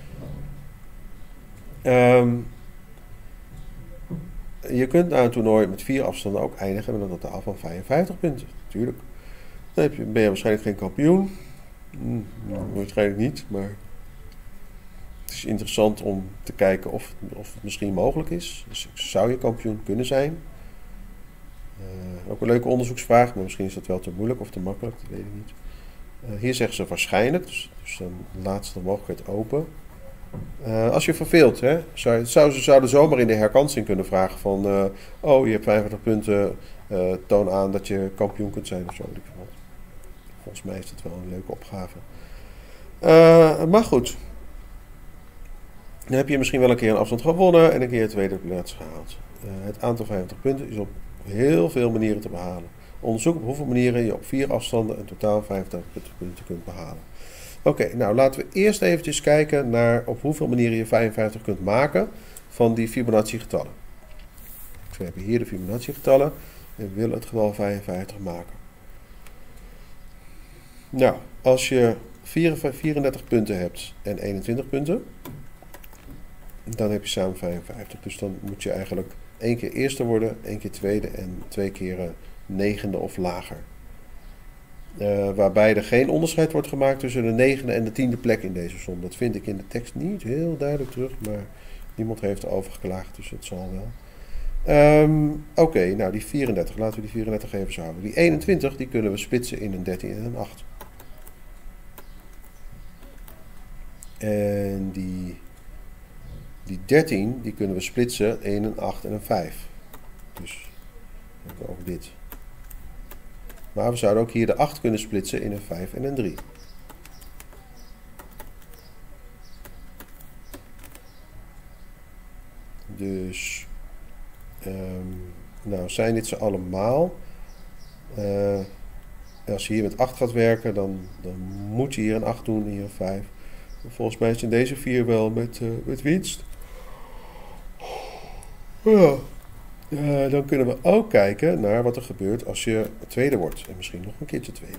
Je kunt na een toernooi met 4 afstanden ook eindigen met een totaal van 55 punten. Natuurlijk. Dan ben je waarschijnlijk geen kampioen. Waarschijnlijk niet, maar het is interessant om te kijken of het misschien mogelijk is. Dus zou je kampioen kunnen zijn? Ook een leuke onderzoeksvraag, maar misschien is dat wel te moeilijk of te makkelijk, dat weet ik niet. Hier zeggen ze waarschijnlijk, dus dan laat ze de mogelijkheid open. Als je verveelt, hè, zouden zomaar in de herkansing kunnen vragen van je hebt 55 punten, toon aan dat je kampioen kunt zijn of zo. Volgens mij is dat wel een leuke opgave. Maar goed. Dan heb je misschien wel een keer een afstand gewonnen en een keer de tweede plaats gehaald. Het aantal 50 punten is op heel veel manieren te behalen. Onderzoek op hoeveel manieren je op 4 afstanden een totaal 55 punten kunt behalen. Oké, nou laten we eerst eventjes kijken naar op hoeveel manieren je 55 kunt maken van die Fibonacci getallen. Dus we hebben hier de Fibonacci getallen en we willen het getal 55 maken. Nou, als je 34 punten hebt en 21 punten, dan heb je samen 55. Dus dan moet je eigenlijk 1 keer eerste worden, 1 keer tweede en 2 keer negende of lager. Waarbij er geen onderscheid wordt gemaakt tussen de 9e en de 10e plek in deze som. Dat vind ik in de tekst niet heel duidelijk terug, maar niemand heeft erover geklaagd, dus het zal wel. Oké, nou die 34, laten we die 34 even zo houden. Die 21 die kunnen we splitsen in een 13 en een 8. En die 13 die kunnen we splitsen in een 8 en een 5. Dus even over dit. Maar we zouden ook hier de 8 kunnen splitsen in een 5 en een 3. Dus, nou zijn dit ze allemaal. Als je hier met 8 gaat werken, dan moet je hier een 8 doen en hier een 5. Volgens mij zijn deze 4 wel met winst. Ja. Dan kunnen we ook kijken naar wat er gebeurt als je tweede wordt. En misschien nog een keertje tweede.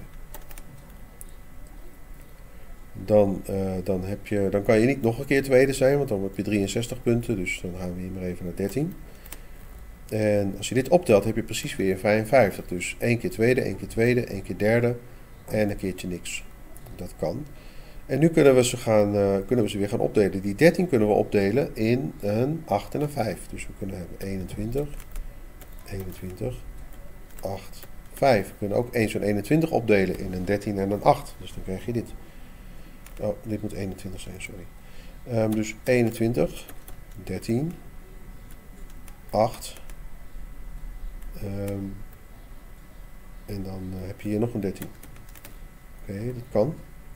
Dan kan je niet nog een keer tweede zijn, want dan heb je 63 punten. Dus dan gaan we hier maar even naar 13. En als je dit optelt, heb je precies weer 55. Dus 1 keer tweede, 1 keer tweede, 1 keer derde en een keertje niks. Dat kan. En nu kunnen we ze weer gaan opdelen. Die 13 kunnen we opdelen in een 8 en een 5. Dus we kunnen hebben 21, 21, 8, 5. We kunnen ook eens zo'n 21 opdelen in een 13 en een 8. Dus dan krijg je dit. Oh, dit moet 21 zijn, sorry. Dus 21, 13, 8. En dan heb je hier nog een 13. Oké, dat kan.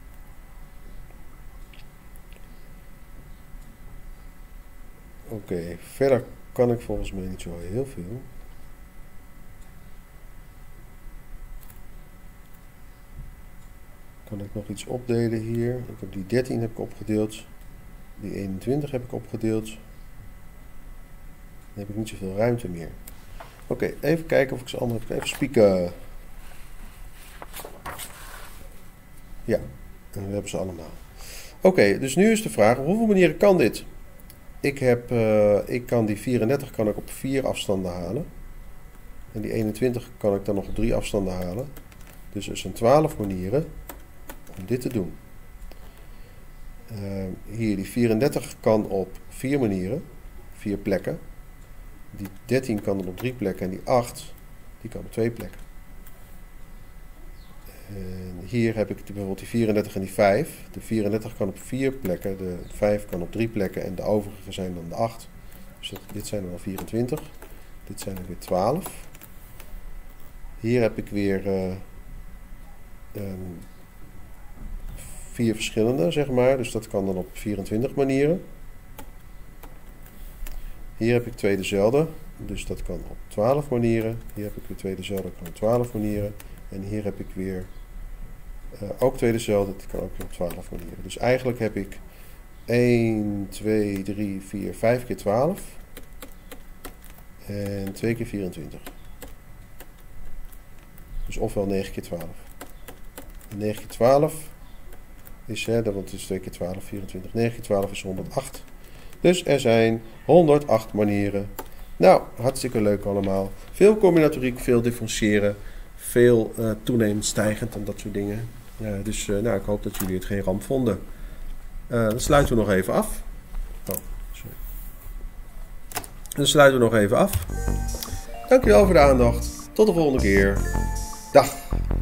Oké, verder kan ik volgens mij niet zo heel veel. Kan ik nog iets opdelen hier? Ik heb die 13 heb ik opgedeeld. Die 21 heb ik opgedeeld. Dan heb ik niet zoveel ruimte meer. Oké, even kijken of ik ze allemaal heb. Even spieken. Ja, en we hebben ze allemaal. Oké, dus nu is de vraag, op hoeveel manieren kan dit? Ik kan die 34 kan ik op 4 afstanden halen. En die 21 kan ik dan nog op 3 afstanden halen. Dus er zijn 12 manieren om dit te doen. Hier, die 34 kan op 4 manieren. 4 plekken. Die 13 kan dan op 3 plekken. En die 8, die kan op 2 plekken. En hier heb ik bijvoorbeeld die 34 en die 5. De 34 kan op 4 plekken. De 5 kan op 3 plekken. En de overige zijn dan de 8. Dus dit zijn er dan 24. Dit zijn er weer 12. Hier heb ik weer 4 verschillende, zeg maar. Dus dat kan dan op 24 manieren. Hier heb ik 2 dezelfde. Dus dat kan op 12 manieren. Hier heb ik weer 2 dezelfde. Dat kan op 12 manieren. En hier heb ik weer ook 2 dezelfde. Dat kan ook weer op 12 manieren. Dus eigenlijk heb ik 1, 2, 3, 4, 5 keer 12. En 2 keer 24. Dus ofwel 9 keer 12. En 9 keer 12 is, want het is 2 keer 12, 24. 9 keer 12 is 108. Dus er zijn 108 manieren. Nou, hartstikke leuk allemaal. Veel combinatoriek, veel differentiëren. Veel toenemend stijgend en dat soort dingen. Dus ik hoop dat jullie het geen ramp vonden. Dan sluiten we nog even af. Oh, sorry. Dan sluiten we nog even af. Dankjewel voor de aandacht. Tot de volgende keer. Dag.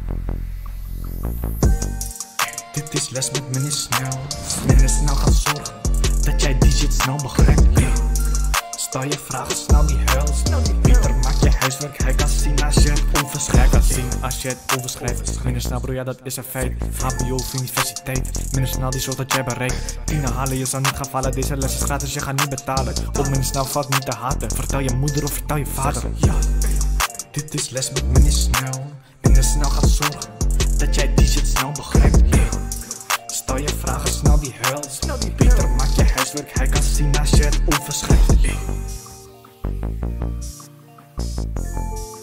Dit is les met meneer Snel. Meneer Snel gaat zorgen dat jij die shit snel begrijpt. Stel je vragen, snel die huil. Pieter, maak je huiswerk, hij kan zien als je het overschrijft. Hij kan zien als je het overschrijft. Meneer Snel bro, ja dat is een feit. HBO of universiteit. Meneer Snel die zorgt dat jij bereikt. 10 halen, je zal niet gaan vallen. Deze les is gratis, je gaat niet betalen. Op meneer Snel valt niet te haten. Vertel je moeder of vertel je vader. Ja, dit is les met meneer Snel. Meneer Snel gaat zorgen dat jij die shit snel begrijpt. Stel je vragen, snel die huil. Pieter, maak je huiswerk, hij kan zien als je het overschrijft.